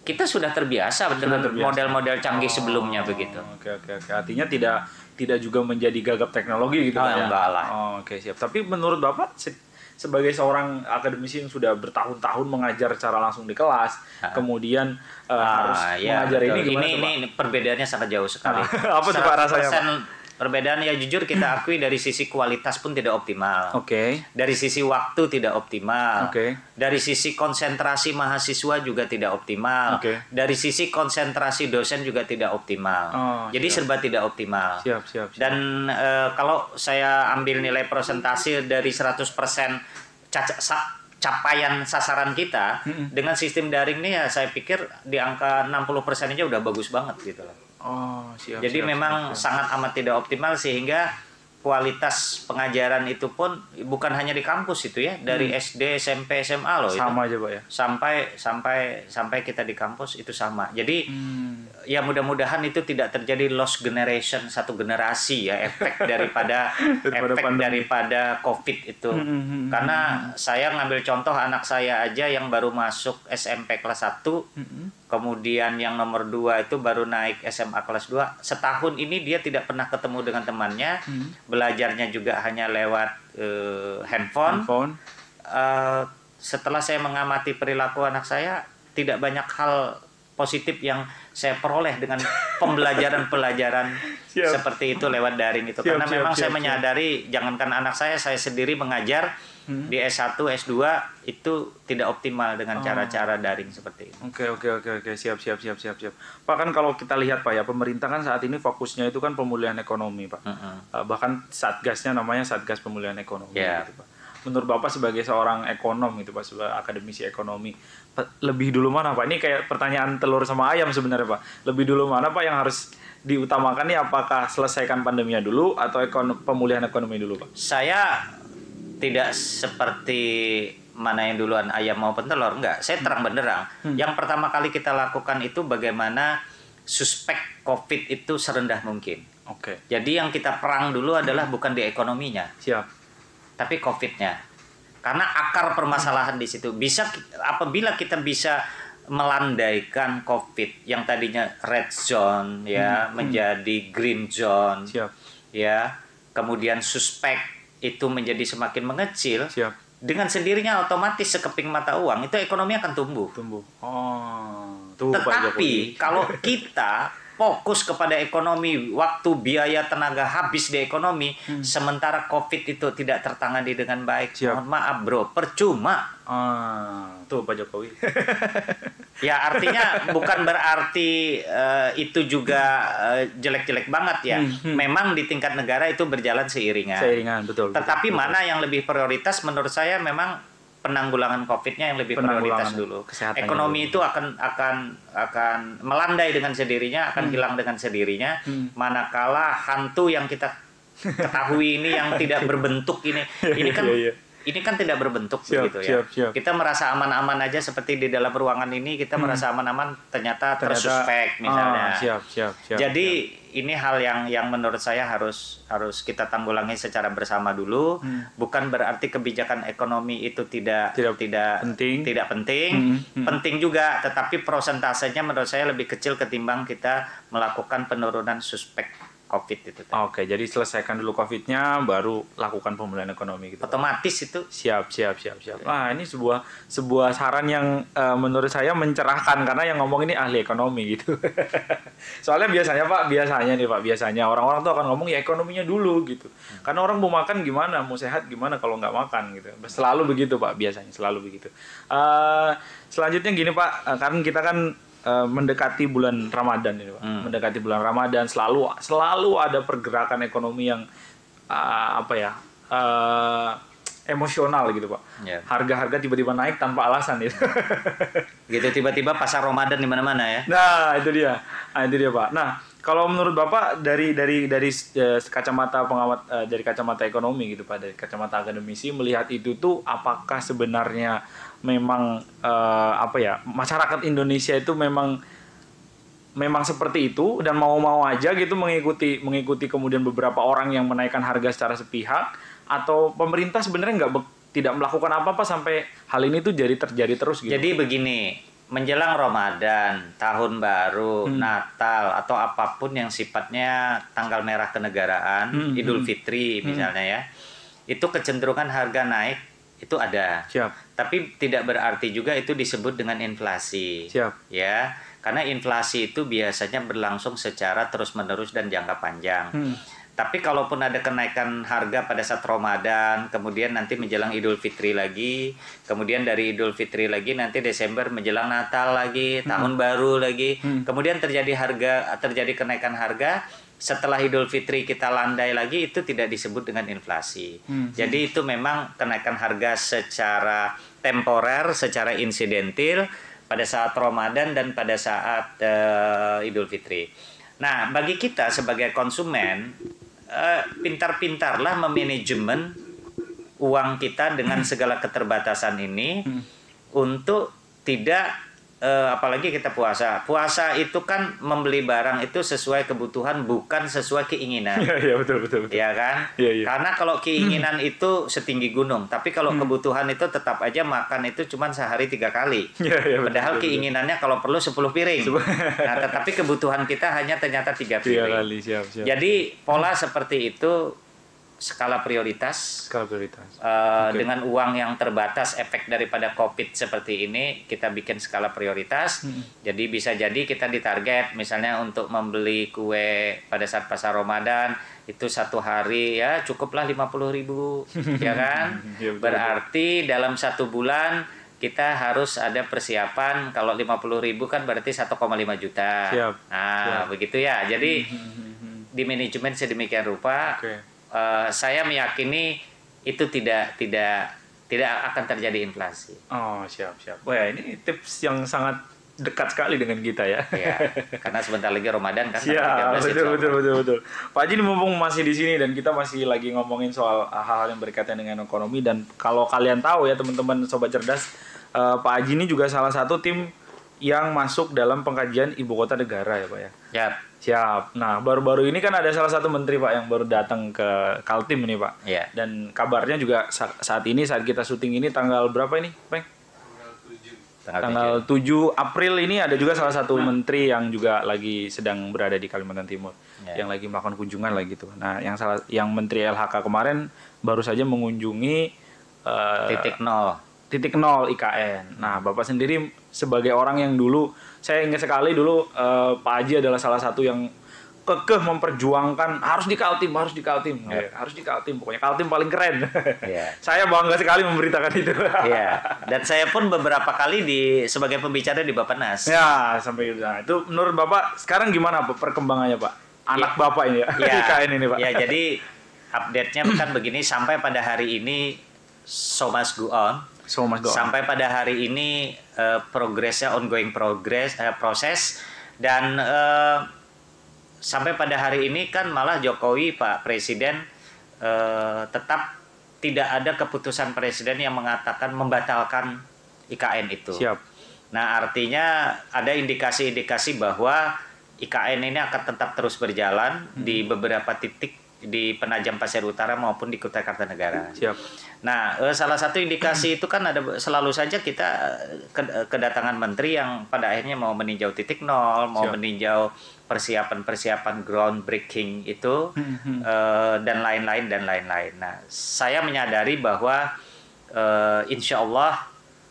kita sudah terbiasa dengan terbiasa. model-model canggih Oh, sebelumnya begitu. Oke oke oke. Artinya tidak tidak juga menjadi gagap teknologi gitu Oh, Pak, ya? enggak lah. Oh, oke siap. Tapi menurut Bapak se- sebagai seorang akademisi yang sudah bertahun-tahun mengajar secara langsung di kelas, Ah. kemudian uh, harus Ah, ya, mengajar betul. ini gimana ini, tuh, Pak? ini perbedaannya sangat jauh sekali. Apa tuh, Pak, rasanya, Pak? seratus persen perbedaan ya jujur kita akui dari sisi kualitas pun tidak optimal. Oke. Dari sisi waktu tidak optimal. Oke. Dari sisi konsentrasi mahasiswa juga tidak optimal. Oke. Dari sisi konsentrasi dosen juga tidak optimal. Oh, Jadi siap. serba tidak optimal. Siap, siap, siap. Dan eh, kalau saya ambil nilai persentase dari seratus persen caca- sa- capaian sasaran kita dengan sistem daring ini ya saya pikir di angka enam puluh persen aja udah bagus banget gitu loh. Oh, siap. Jadi siap, memang siap, siap. sangat amat tidak optimal sehingga kualitas pengajaran itu pun bukan hanya di kampus itu ya, dari S D, S M P, S M A loh sama itu. aja, Pak ya. Sampai sampai sampai kita di kampus itu sama. Jadi Hmm. ya mudah-mudahan itu tidak terjadi lost generation, satu generasi ya, efek daripada Daripada efek pandemi. daripada Covid itu. Hmm, hmm, hmm, Karena saya ngambil contoh anak saya aja yang baru masuk S M P kelas satu, Hmm. kemudian yang nomor dua itu baru naik S M A kelas dua. Setahun ini dia tidak pernah ketemu dengan temannya, Hmm. belajarnya juga hanya lewat eh, handphone. Handphone. Eh, setelah saya mengamati perilaku anak saya, tidak banyak hal positif yang saya peroleh dengan pembelajaran-pelajaran Siap. seperti itu lewat daring itu. Siap, Karena siap, memang siap, saya siap. menyadari, jangankan anak saya, saya sendiri mengajar Hmm. di S satu, S dua itu tidak optimal dengan Oh. cara-cara daring seperti ini. Oke oke oke oke siap siap siap siap siap. Pak, kan kalau kita lihat Pak ya, pemerintah kan saat ini fokusnya itu kan pemulihan ekonomi Pak. Mm-mm. Uh, bahkan satgasnya namanya Satgas Pemulihan Ekonomi Ya. gitu Pak. Menurut Bapak sebagai seorang ekonom gitu Pak, sebagai akademisi ekonomi, pe- lebih dulu mana Pak? Ini kayak pertanyaan telur sama ayam sebenarnya Pak. Lebih dulu mana Pak yang harus diutamakan nih, apakah selesaikan pandeminya dulu atau ekono- pemulihan ekonomi dulu Pak? Saya tidak seperti mana yang duluan ayam maupun telur, enggak. Saya terang benderang. Yang pertama kali kita lakukan itu bagaimana suspek COVID itu serendah mungkin. Oke. Jadi yang kita perang dulu adalah bukan di ekonominya, Siap. tapi COVID-nya. Karena akar permasalahan di situ. Bisa apabila kita bisa melandaikan COVID yang tadinya red zone ya menjadi green zone, Siap. ya, kemudian suspek itu menjadi semakin mengecil, Siap. dengan sendirinya otomatis sekeping mata uang itu ekonomi akan tumbuh. Tumbuh. Oh, tuh Pak Jokowi. Tetapi kalau kita fokus kepada ekonomi, waktu, biaya, tenaga habis di ekonomi, sementara COVID itu tidak tertangani dengan baik. Siap. Mohon maaf bro, percuma. Ah, tuh Pak Jokowi. Ya artinya bukan berarti eh, itu juga eh, jelek-jelek banget ya. Memang di tingkat negara itu berjalan seiringan. Seiringan, betul. Tetapi betul, mana yang lebih prioritas menurut saya memang penanggulangan COVID-nya yang lebih prioritas Penanggulangan dulu. kesehatannya Ekonomi dulu. itu akan akan akan melandai dengan sendirinya, akan hilang dengan sendirinya. Hmm. Manakala hantu yang kita ketahui ini yang tidak berbentuk ini, ini kan Iya, iya. ini kan tidak berbentuk Siap, begitu ya. siap, siap. Kita merasa aman-aman aja seperti di dalam ruangan ini kita merasa aman-aman, ternyata, Ternyata- tersuspek misalnya. Ah, siap, siap, siap. Jadi siap. ini hal yang yang menurut saya harus harus kita tanggulangi secara bersama dulu. Hmm. Bukan berarti kebijakan ekonomi itu tidak Tidak tidak penting. tidak penting. Hmm, hmm. Penting juga, tetapi prosentasenya menurut saya lebih kecil ketimbang kita melakukan penurunan suspek COVID itu. Oke, jadi selesaikan dulu COVID-nya, baru lakukan pemulihan ekonomi gitu. Otomatis itu Siap, siap, siap, siap. Nah, ini sebuah sebuah saran yang eh, menurut saya mencerahkan, karena yang ngomong ini ahli ekonomi gitu. Soalnya biasanya Pak, biasanya nih Pak, biasanya orang-orang tuh akan ngomong ya ekonominya dulu gitu. Karena orang mau makan gimana, mau sehat gimana kalau nggak makan gitu. Selalu begitu Pak, biasanya selalu begitu. Eh, selanjutnya gini Pak, eh, kan kita kan eh, mendekati bulan Ramadan ini Pak. Hmm. Mendekati bulan Ramadan selalu selalu ada pergerakan ekonomi yang eh, apa ya? eh, emosional gitu Pak. Ya. Harga-harga tiba-tiba naik tanpa alasan gitu. gitu tiba-tiba pasar Ramadan di mana-mana ya. Nah, itu dia. Nah, itu dia, Pak. Nah, kalau menurut Bapak dari dari dari eh, kacamata pengamat eh, dari kacamata ekonomi gitu Pak, dari kacamata akademisi melihat itu tuh apakah sebenarnya memang eh, apa ya, masyarakat Indonesia itu memang memang seperti itu dan mau-mau aja gitu mengikuti mengikuti kemudian beberapa orang yang menaikkan harga secara sepihak, atau pemerintah sebenarnya nggak be- tidak melakukan apa-apa sampai hal ini tuh jadi terjadi terus gitu. Jadi begini, menjelang Ramadan, tahun baru, hmm. Natal atau apapun yang sifatnya tanggal merah kenegaraan, hmm. Idul Fitri misalnya hmm. ya, itu kecenderungan harga naik itu ada. Siap. Tapi tidak berarti juga itu disebut dengan inflasi. Siap. Ya, karena inflasi itu biasanya berlangsung secara terus-menerus dan jangka panjang. Hmm. Tapi kalaupun ada kenaikan harga pada saat Ramadan, kemudian nanti menjelang Idul Fitri lagi, kemudian dari Idul Fitri lagi nanti Desember menjelang Natal lagi, hmm. tahun baru lagi, hmm. kemudian terjadi harga terjadi kenaikan harga, setelah Idul Fitri kita landai lagi, itu tidak disebut dengan inflasi. Hmm. Jadi itu memang kenaikan harga secara temporer, secara insidentil pada saat Ramadan dan pada saat uh, Idul Fitri. Nah, bagi kita sebagai konsumen, Uh, pintar-pintarlah memanajemen uang kita dengan segala keterbatasan ini hmm. untuk tidak uh, apalagi kita puasa. Puasa itu kan membeli barang itu sesuai kebutuhan, bukan sesuai keinginan. Iya, betul betul betul. Ya kan? Ya, ya. Karena kalau keinginan hmm. itu setinggi gunung, tapi kalau hmm. kebutuhan itu tetap aja makan itu cuma sehari tiga kali. Ya, ya, betul, Padahal betul, keinginannya betul. Kalau perlu sepuluh piring. Nah, tetapi kebutuhan kita hanya ternyata tiga piring. Tiga kali, siap, siap. Jadi pola seperti itu, skala prioritas, skala prioritas. Uh, okay. Dengan uang yang terbatas, efek daripada COVID seperti ini, kita bikin skala prioritas. Hmm. Jadi bisa jadi kita ditarget, misalnya untuk membeli kue pada saat pasar Ramadan itu satu hari ya cukuplah lima puluh ribu, ya kan? Ya, betul, berarti betul. Dalam satu bulan kita harus ada persiapan. Kalau lima puluh ribu kan berarti satu koma lima juta. Siap. Nah, Siap. begitu ya. Jadi di manajemen sedemikian rupa. Okay. Uh, saya meyakini itu tidak tidak tidak akan terjadi inflasi. Oh, siap siap. Wah, ya, ini tips yang sangat dekat sekali dengan kita ya. Iya, karena sebentar lagi Ramadan kan. Siap, betul, betul betul betul. Pak Haji, mumpung masih di sini dan kita masih lagi ngomongin soal hal-hal yang berkaitan dengan ekonomi, dan kalau kalian tahu ya teman-teman sobat cerdas, uh, Pak Haji ini juga salah satu tim yang masuk dalam pengkajian ibu kota negara ya Pak ya. Siap. Siap. Nah, baru-baru ini kan ada salah satu menteri Pak yang baru datang ke Kaltim ini Pak. Iya. Dan kabarnya juga saat ini, saat kita syuting ini tanggal berapa ini, Pak? Tanggal tujuh. Tanggal tujuh April ini ada juga salah satu menteri yang juga lagi sedang berada di Kalimantan Timur, ya. Yang lagi melakukan kunjungan lah gitu. Nah, yang salah yang menteri L H K kemarin baru saja mengunjungi uh, titik nol. Titik nol I K N. Nah, Bapak sendiri sebagai orang yang dulu, saya ingat sekali dulu uh, Pak Haji adalah salah satu yang kekeh memperjuangkan harus di Kaltim, harus di Kaltim, yeah. ya, harus di Kaltim. Pokoknya Kaltim paling keren. Yeah. Saya bangga sekali memberitakan itu. Iya. Dan saya pun beberapa kali di sebagai pembicara di Bappenas. Ya, sampai nah, itu menurut Bapak sekarang gimana Pak perkembangannya Pak? Anak ya. Bapak ini ya, ya. I K N ini Pak. Ya, jadi update-nya kan begini, sampai pada hari ini so must go on. So must go on. Sampai pada hari ini uh, progresnya ongoing progress uh, proses, dan uh, sampai pada hari ini kan malah Jokowi Pak Presiden uh, tetap tidak ada keputusan Presiden yang mengatakan membatalkan I K N itu. Siap. Nah, artinya ada indikasi-indikasi bahwa I K N ini akan tetap terus berjalan hmm. di beberapa titik di Penajam Pasir Utara maupun di Kutai Kartanegara. Siap. Nah, eh, salah satu indikasi itu kan ada selalu saja kita kedatangan menteri yang pada akhirnya mau meninjau titik nol, mau Siap. meninjau persiapan-persiapan groundbreaking itu hmm. eh, dan lain-lain dan lain-lain. Nah, saya menyadari bahwa eh, insya Allah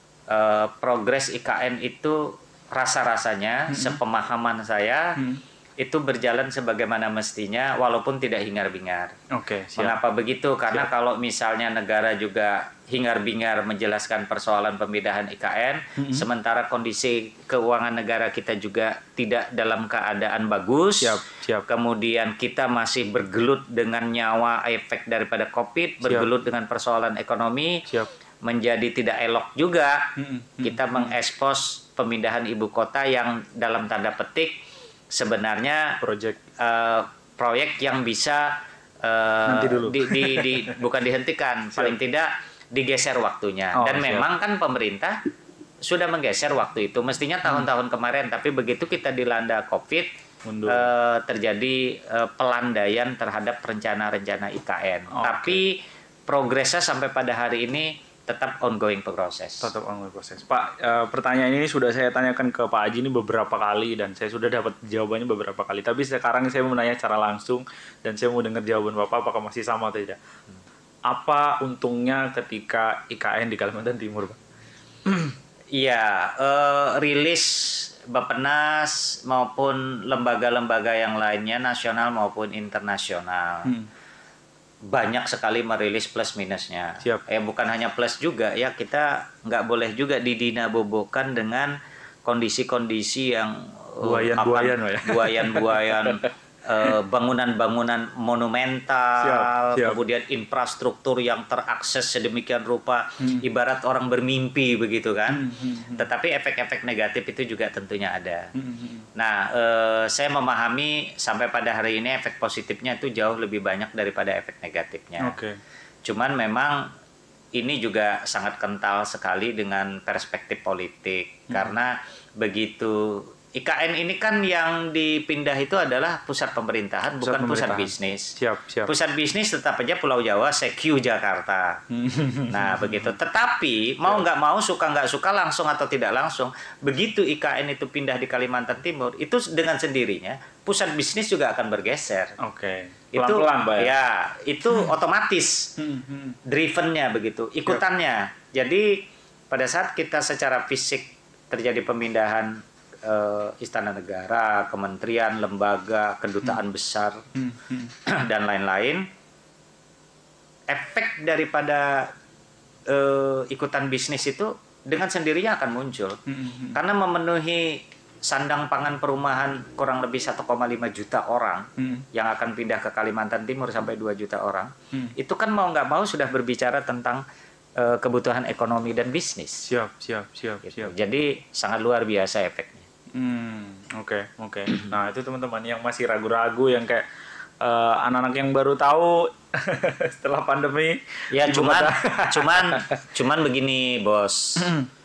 eh, progres I K N itu rasa-rasanya, hmm. sepemahaman saya. Hmm. itu berjalan sebagaimana mestinya walaupun tidak hingar-bingar. Oke, siap. Mengapa begitu? Karena siap. Kalau misalnya negara juga hingar-bingar menjelaskan persoalan pemindahan I K N, mm-hmm. sementara kondisi keuangan negara kita juga tidak dalam keadaan bagus, siap, siap. Kemudian kita masih bergelut dengan nyawa efek daripada COVID, bergelut siap. dengan persoalan ekonomi, siap. menjadi tidak elok juga mm-hmm. kita mengekspos pemindahan ibu kota yang dalam tanda petik sebenarnya proyek uh, proyek yang bisa uh, di, di, di, bukan dihentikan, siap. paling tidak digeser waktunya. Oh, Dan siap. memang kan pemerintah sudah menggeser waktu itu, mestinya tahun-tahun kemarin, tapi begitu kita dilanda COVID, uh, terjadi uh, pelandaian terhadap rencana-rencana I K N. Okay. Tapi progresnya sampai pada hari ini tetap ongoing proses. Tetap ongoing proses. Pak, uh, pertanyaan ini sudah saya tanyakan ke Pak Haji ini beberapa kali dan saya sudah dapat jawabannya beberapa kali. Tapi sekarang saya mau menanya secara langsung dan saya mau dengar jawaban Bapak apakah masih sama atau tidak. Hmm. Apa untungnya ketika I K N di Kalimantan Timur, Pak? Iya, uh, rilis Bappenas maupun lembaga-lembaga yang lainnya nasional maupun internasional. Hmm. Banyak sekali merilis plus minusnya. Siap. Eh bukan hanya plus juga ya, kita nggak boleh juga didinabobokan dengan kondisi-kondisi yang buayan-buayan, uh, buayan-buayan uh, bangunan-bangunan monumental, siap, siap. Kemudian infrastruktur yang terakses sedemikian rupa, hmm. ibarat orang bermimpi begitu kan. Hmm, hmm, hmm. Tetapi efek-efek negatif itu juga tentunya ada. Hmm, hmm. Nah, uh, saya memahami sampai pada hari ini efek positifnya itu jauh lebih banyak daripada efek negatifnya. Okay. Cuman memang ini juga sangat kental sekali dengan perspektif politik, hmm. karena begitu I K N ini kan yang dipindah itu adalah pusat pemerintahan, pusat bukan pemerintahan. Pusat bisnis. Siap, siap. Pusat bisnis tetap aja Pulau Jawa, Sekyu Jakarta. Nah, begitu. Tetapi mau nggak mau, suka nggak suka, langsung atau tidak langsung, begitu I K N itu pindah di Kalimantan Timur, itu dengan sendirinya pusat bisnis juga akan bergeser. Oke. Okay. Itu ya? ya, itu otomatis drivennya begitu, ikutannya. Jadi pada saat kita secara fisik terjadi pemindahan Uh, istana negara, kementerian, lembaga, kedutaan hmm. besar, hmm. Hmm. dan lain-lain, efek daripada uh, ikutan bisnis itu dengan sendirinya akan muncul. Hmm. Karena memenuhi sandang pangan perumahan kurang lebih satu koma lima juta orang hmm. yang akan pindah ke Kalimantan Timur sampai dua juta orang, hmm. itu kan mau nggak mau sudah berbicara tentang uh, kebutuhan ekonomi dan bisnis. Siap, siap, siap, gitu. siap. Jadi sangat luar biasa efeknya. Hmm, oke, okay, oke. Okay. Nah, itu teman-teman yang masih ragu-ragu, yang kayak uh, anak-anak yang baru tahu setelah pandemi. Ya, cuman, cuman, cuman begini, bos.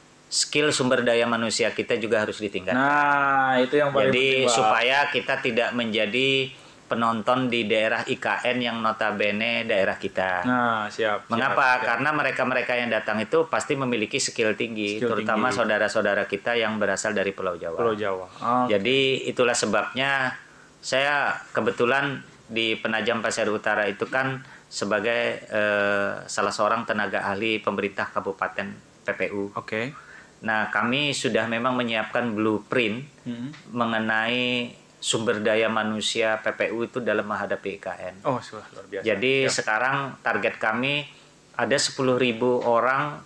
Skill sumber daya manusia kita juga harus ditingkatkan. Nah, itu yang paling Jadi penting, supaya kita tidak menjadi penonton di daerah I K N yang notabene daerah kita. Nah, siap. Mengapa? Siap, siap. Karena mereka-mereka yang datang itu pasti memiliki skill tinggi, skill terutama tinggi. Saudara-saudara kita yang berasal dari Pulau Jawa. Pulau Jawa. Oh, Jadi okay. itulah sebabnya saya kebetulan di Penajam Pasir Utara itu kan sebagai eh, salah seorang tenaga ahli pemerintah Kabupaten P P U. Oke. Okay. Nah, kami sudah memang menyiapkan blueprint hmm. mengenai sumber daya manusia P P U itu dalam menghadapi I K N. Oh, luar biasa. Jadi ya. Sekarang target kami ada sepuluh ribu orang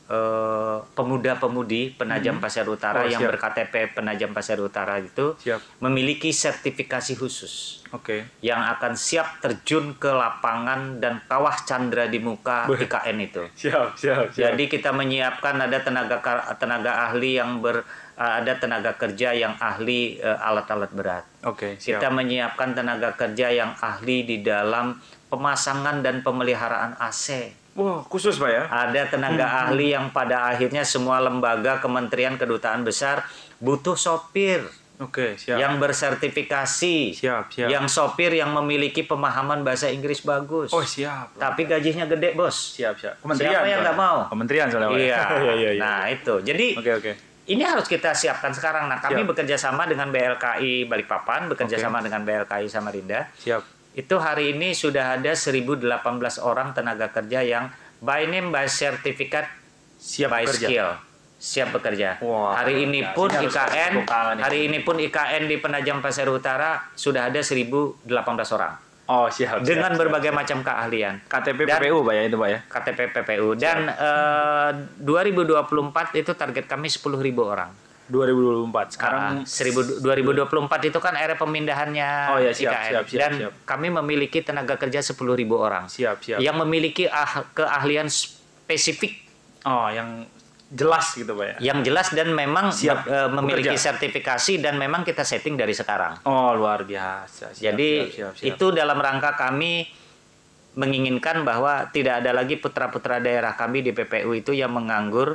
eh, pemuda-pemudi Penajam hmm. Pasir Utara oh, yang ber K T P Penajam Pasir Utara itu siap. Memiliki sertifikasi khusus. Oke. Okay. Yang akan siap terjun ke lapangan dan kawah candra di muka Be- I K N itu. Siap, siap, siap. Jadi kita menyiapkan ada tenaga tenaga ahli yang ber ada tenaga kerja yang ahli uh, alat-alat berat. Oke, okay, kita menyiapkan tenaga kerja yang ahli di dalam pemasangan dan pemeliharaan A C. Wah, wow, khusus Pak ya? Ada tenaga hmm. ahli yang pada akhirnya semua lembaga, kementerian, kedutaan besar butuh sopir. Oke, okay, siap. Yang bersertifikasi. Siap, siap. Yang sopir yang memiliki pemahaman bahasa Inggris bagus. Oh, siap. Tapi gajinya gede, Bos. Siap, siap. Kementerian. Siapa yang nggak mau? Kementerian soalnya. Iya. iya, iya, iya. Nah, itu. Jadi Oke, okay, oke. Okay. Ini harus kita siapkan sekarang. Nah, kami Siap. bekerja sama dengan B L K I Balikpapan, bekerja okay. sama dengan B L K I Samarinda. Siap. Itu hari ini sudah ada seribu delapan belas orang tenaga kerja yang by name, by certificate, siap by bekerja. skill, siap bekerja. Wow, hari ini ya, pun I K N, hari ini pun I K N di Penajam Pasir Utara sudah ada seribu delapan belas orang. Oh, siap. Dengan siap, berbagai siap. macam keahlian. K T P P P U Pak ya itu Pak ya? K T P P P U. Dan uh, dua ribu dua puluh empat itu target kami sepuluh ribu orang. dua ribu dua puluh empat sekarang uh, dua ribu dua puluh empat itu kan era pemindahannya oh, ya, siap, I K N siap, siap, dan siap. kami memiliki tenaga kerja sepuluh ribu orang siap, siap. yang memiliki ah, keahlian spesifik oh yang jelas gitu Pak ya yang jelas dan memang siap uh, memiliki bekerja. sertifikasi dan memang kita setting dari sekarang. Oh, luar biasa. Siap, jadi siap, siap, siap. Itu dalam rangka kami menginginkan bahwa tidak ada lagi putra-putra daerah kami di P P U itu yang menganggur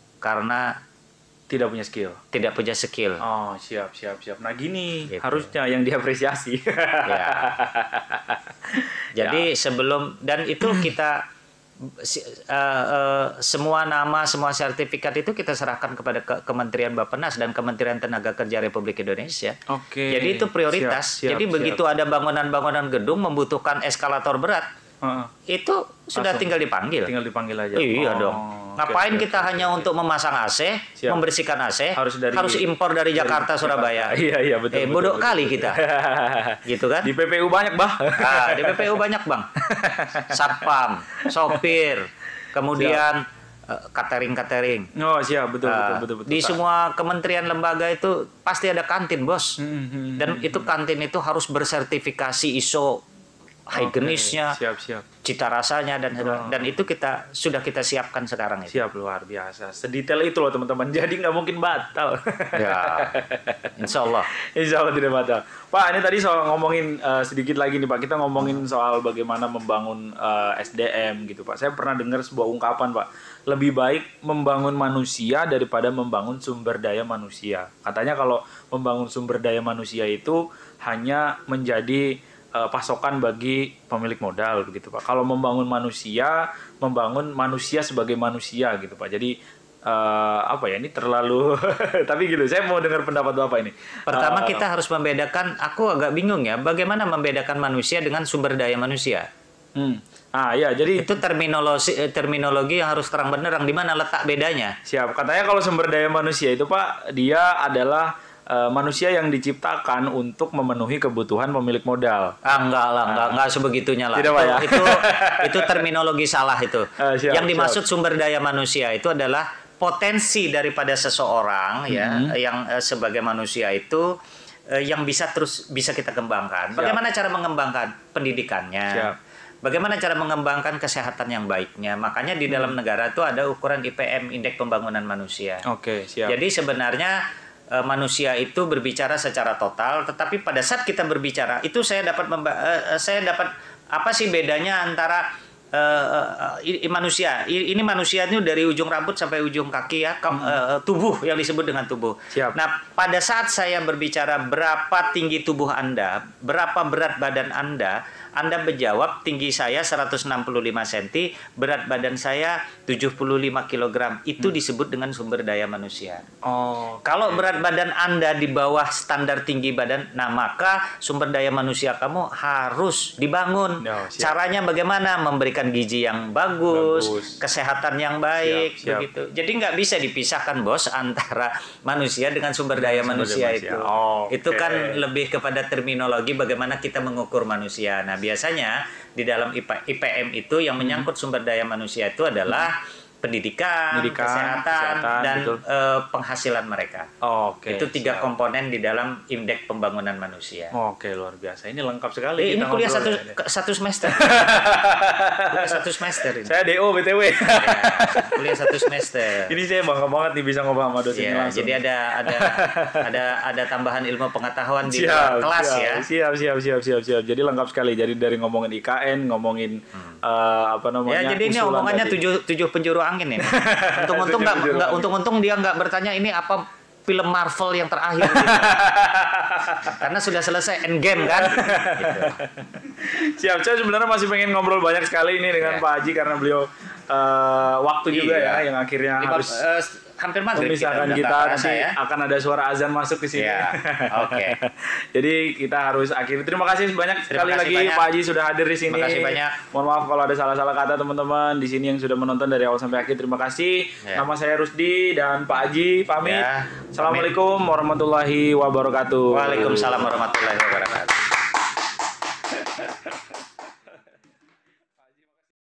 karena tidak punya skill. Tidak punya skill. Oh, siap, siap, siap. Nah, gini, gitu. Harusnya yang diapresiasi. Ya. Jadi ya. sebelum dan itu kita si- eh, eh, semua nama, semua sertifikat itu kita serahkan kepada ke- Kementerian Bappenas dan Kementerian Tenaga Kerja Republik Indonesia. Oke. Jadi itu prioritas. Siap, siap, Jadi siap. begitu ada bangunan-bangunan gedung membutuhkan eskalator berat, Heeh. itu sudah Langsung. tinggal dipanggil. Tinggal dipanggil aja. Iya Oh, dong. oke, Ngapain oke, kita oke, hanya oke. untuk memasang A C, Siap. membersihkan A C, Harus dari- impor dari Jakarta, dari Surabaya. Jakarta. Iya, iya, betul, Eh, betul, bodoh betul, kali betul. kita. Gitu kan? Di P P U banyak, Bah. Ah, di P P U banyak, Bang. Satpam, sopir, kemudian eh, catering-catering. Oh, siap, betul, betul, Ah, betul, betul. di semua kementerian lembaga itu pasti ada kantin, Bos. Hmm, hmm, Dan itu kantin itu harus bersertifikasi I S O higienisnya, Siap, siap. cita rasanya dan Oh. dan itu kita sudah kita siapkan sekarang itu. Siap, luar biasa. Sedetail itu loh teman-teman. Jadi nggak mungkin batal. Ya, insya Allah. Insya Allah tidak batal. Pak, ini tadi soal ngomongin eh, sedikit lagi nih Pak. Kita ngomongin soal bagaimana membangun eh, S D M gitu Pak. Saya pernah dengar sebuah ungkapan Pak. Lebih baik membangun manusia daripada membangun sumber daya manusia. Katanya kalau membangun sumber daya manusia itu hanya menjadi eh, pasokan bagi pemilik modal begitu Pak. Kalau membangun manusia, membangun manusia sebagai manusia gitu Pak. Jadi eh, apa ya ini terlalu tapi gitu. Saya mau dengar pendapat Bapak ini. Pertama Eh, kita harus membedakan, aku agak bingung ya, bagaimana membedakan manusia dengan sumber daya manusia. Hmm. Ah ya, jadi Itu terminologi eh, terminologi yang harus terang benderang di mana letak bedanya. siap. Katanya kalau sumber daya manusia itu Pak, dia adalah eh, manusia yang diciptakan untuk memenuhi kebutuhan pemilik modal. Ah, enggak lah, enggak, enggak sebegitunya lah. Tidak, itu, Pak, ya? itu itu terminologi salah itu. Ah, siap, yang dimaksud sumber daya manusia itu adalah potensi daripada seseorang ya Mm-hmm. yang eh, sebagai manusia itu eh, yang bisa terus bisa kita kembangkan. Siap. Bagaimana cara mengembangkan pendidikannya? Siap. Bagaimana cara mengembangkan kesehatan yang baiknya? Makanya di dalam negara itu ada ukuran I P M, Indeks Pembangunan Manusia. Oke, siap. Jadi sebenarnya eh, manusia itu berbicara secara total, tetapi pada saat kita berbicara itu saya dapat memba- eh, eh, saya dapat apa sih bedanya antara eh, eh, i- manusia I- ini manusia itu dari ujung rambut sampai ujung kaki ya, ke- eh, tubuh yang disebut dengan tubuh. Siap. Nah, pada saat saya berbicara berapa tinggi tubuh Anda, berapa berat badan Anda, Anda menjawab tinggi saya seratus enam puluh lima sentimeter, berat badan saya tujuh puluh lima kilogram. Itu disebut dengan sumber daya manusia. Oh, Kalau berat badan Anda di bawah standar tinggi badan, nah maka sumber daya manusia kamu harus dibangun. Ya, siap. Caranya bagaimana? Memberikan gizi yang bagus, Bagus. kesehatan yang baik, Siap, siap. begitu. Jadi nggak bisa dipisahkan, Bos, antara manusia dengan sumber daya Sumber manusia daya itu. manusia. Itu Oke. kan lebih kepada terminologi bagaimana kita mengukur manusia. Nah, biasanya di dalam I P- I P M itu yang menyangkut sumber daya manusia itu adalah pendidikan, Pendidikan, kesehatan, kesehatan, dan betul. eh, penghasilan mereka. Oke. Itu tiga siap. komponen di dalam indeks pembangunan manusia. Oke, luar biasa. Ini lengkap sekali. Eh, ini kita kuliah satu ngobrol ya. ke- satu semester. Kuliah satu semester ini. Saya D O B T W. Ya, kuliah satu semester. Ini saya bangga banget nih bisa ngobrol sama dosen Ya, langsung. jadi ada ada ada ada tambahan ilmu pengetahuan di siap, kelas siap, ya. Siap, siap, siap, siap, siap. Jadi lengkap sekali. Jadi dari ngomongin I K N, ngomongin eh, apa namanya? Ya, jadi ini usulan omongannya tadi. tujuh tujuh penjuru angin ini. Untung-untung nggak Tujuh penjuru nggak angin. untung-untung dia nggak bertanya ini apa film Marvel yang terakhir. Gitu. Karena sudah selesai Endgame kan. Gitu. Siap, saya sebenarnya masih pengen ngobrol banyak sekali ini dengan Ya. Pak Haji karena beliau eh, waktu juga Iya. ya yang akhirnya Lima- harus eh, hampir maghrib memisahkan udah kita, nggak nanti kerasa ya. akan ada suara azan masuk ke sini. Ya, oke. Jadi kita harus akhiri. Terima kasih banyak Terima sekali kasih lagi banyak. Pak Haji sudah hadir di sini. Terima kasih banyak. Mohon maaf kalau ada salah-salah kata teman-teman di sini yang sudah menonton dari awal sampai akhir. Terima kasih. Ya. Nama saya Rusdi dan Pak Haji pamit. Ya, Assalamualaikum warahmatullahi wabarakatuh. Waalaikumsalam warahmatullahi wabarakatuh.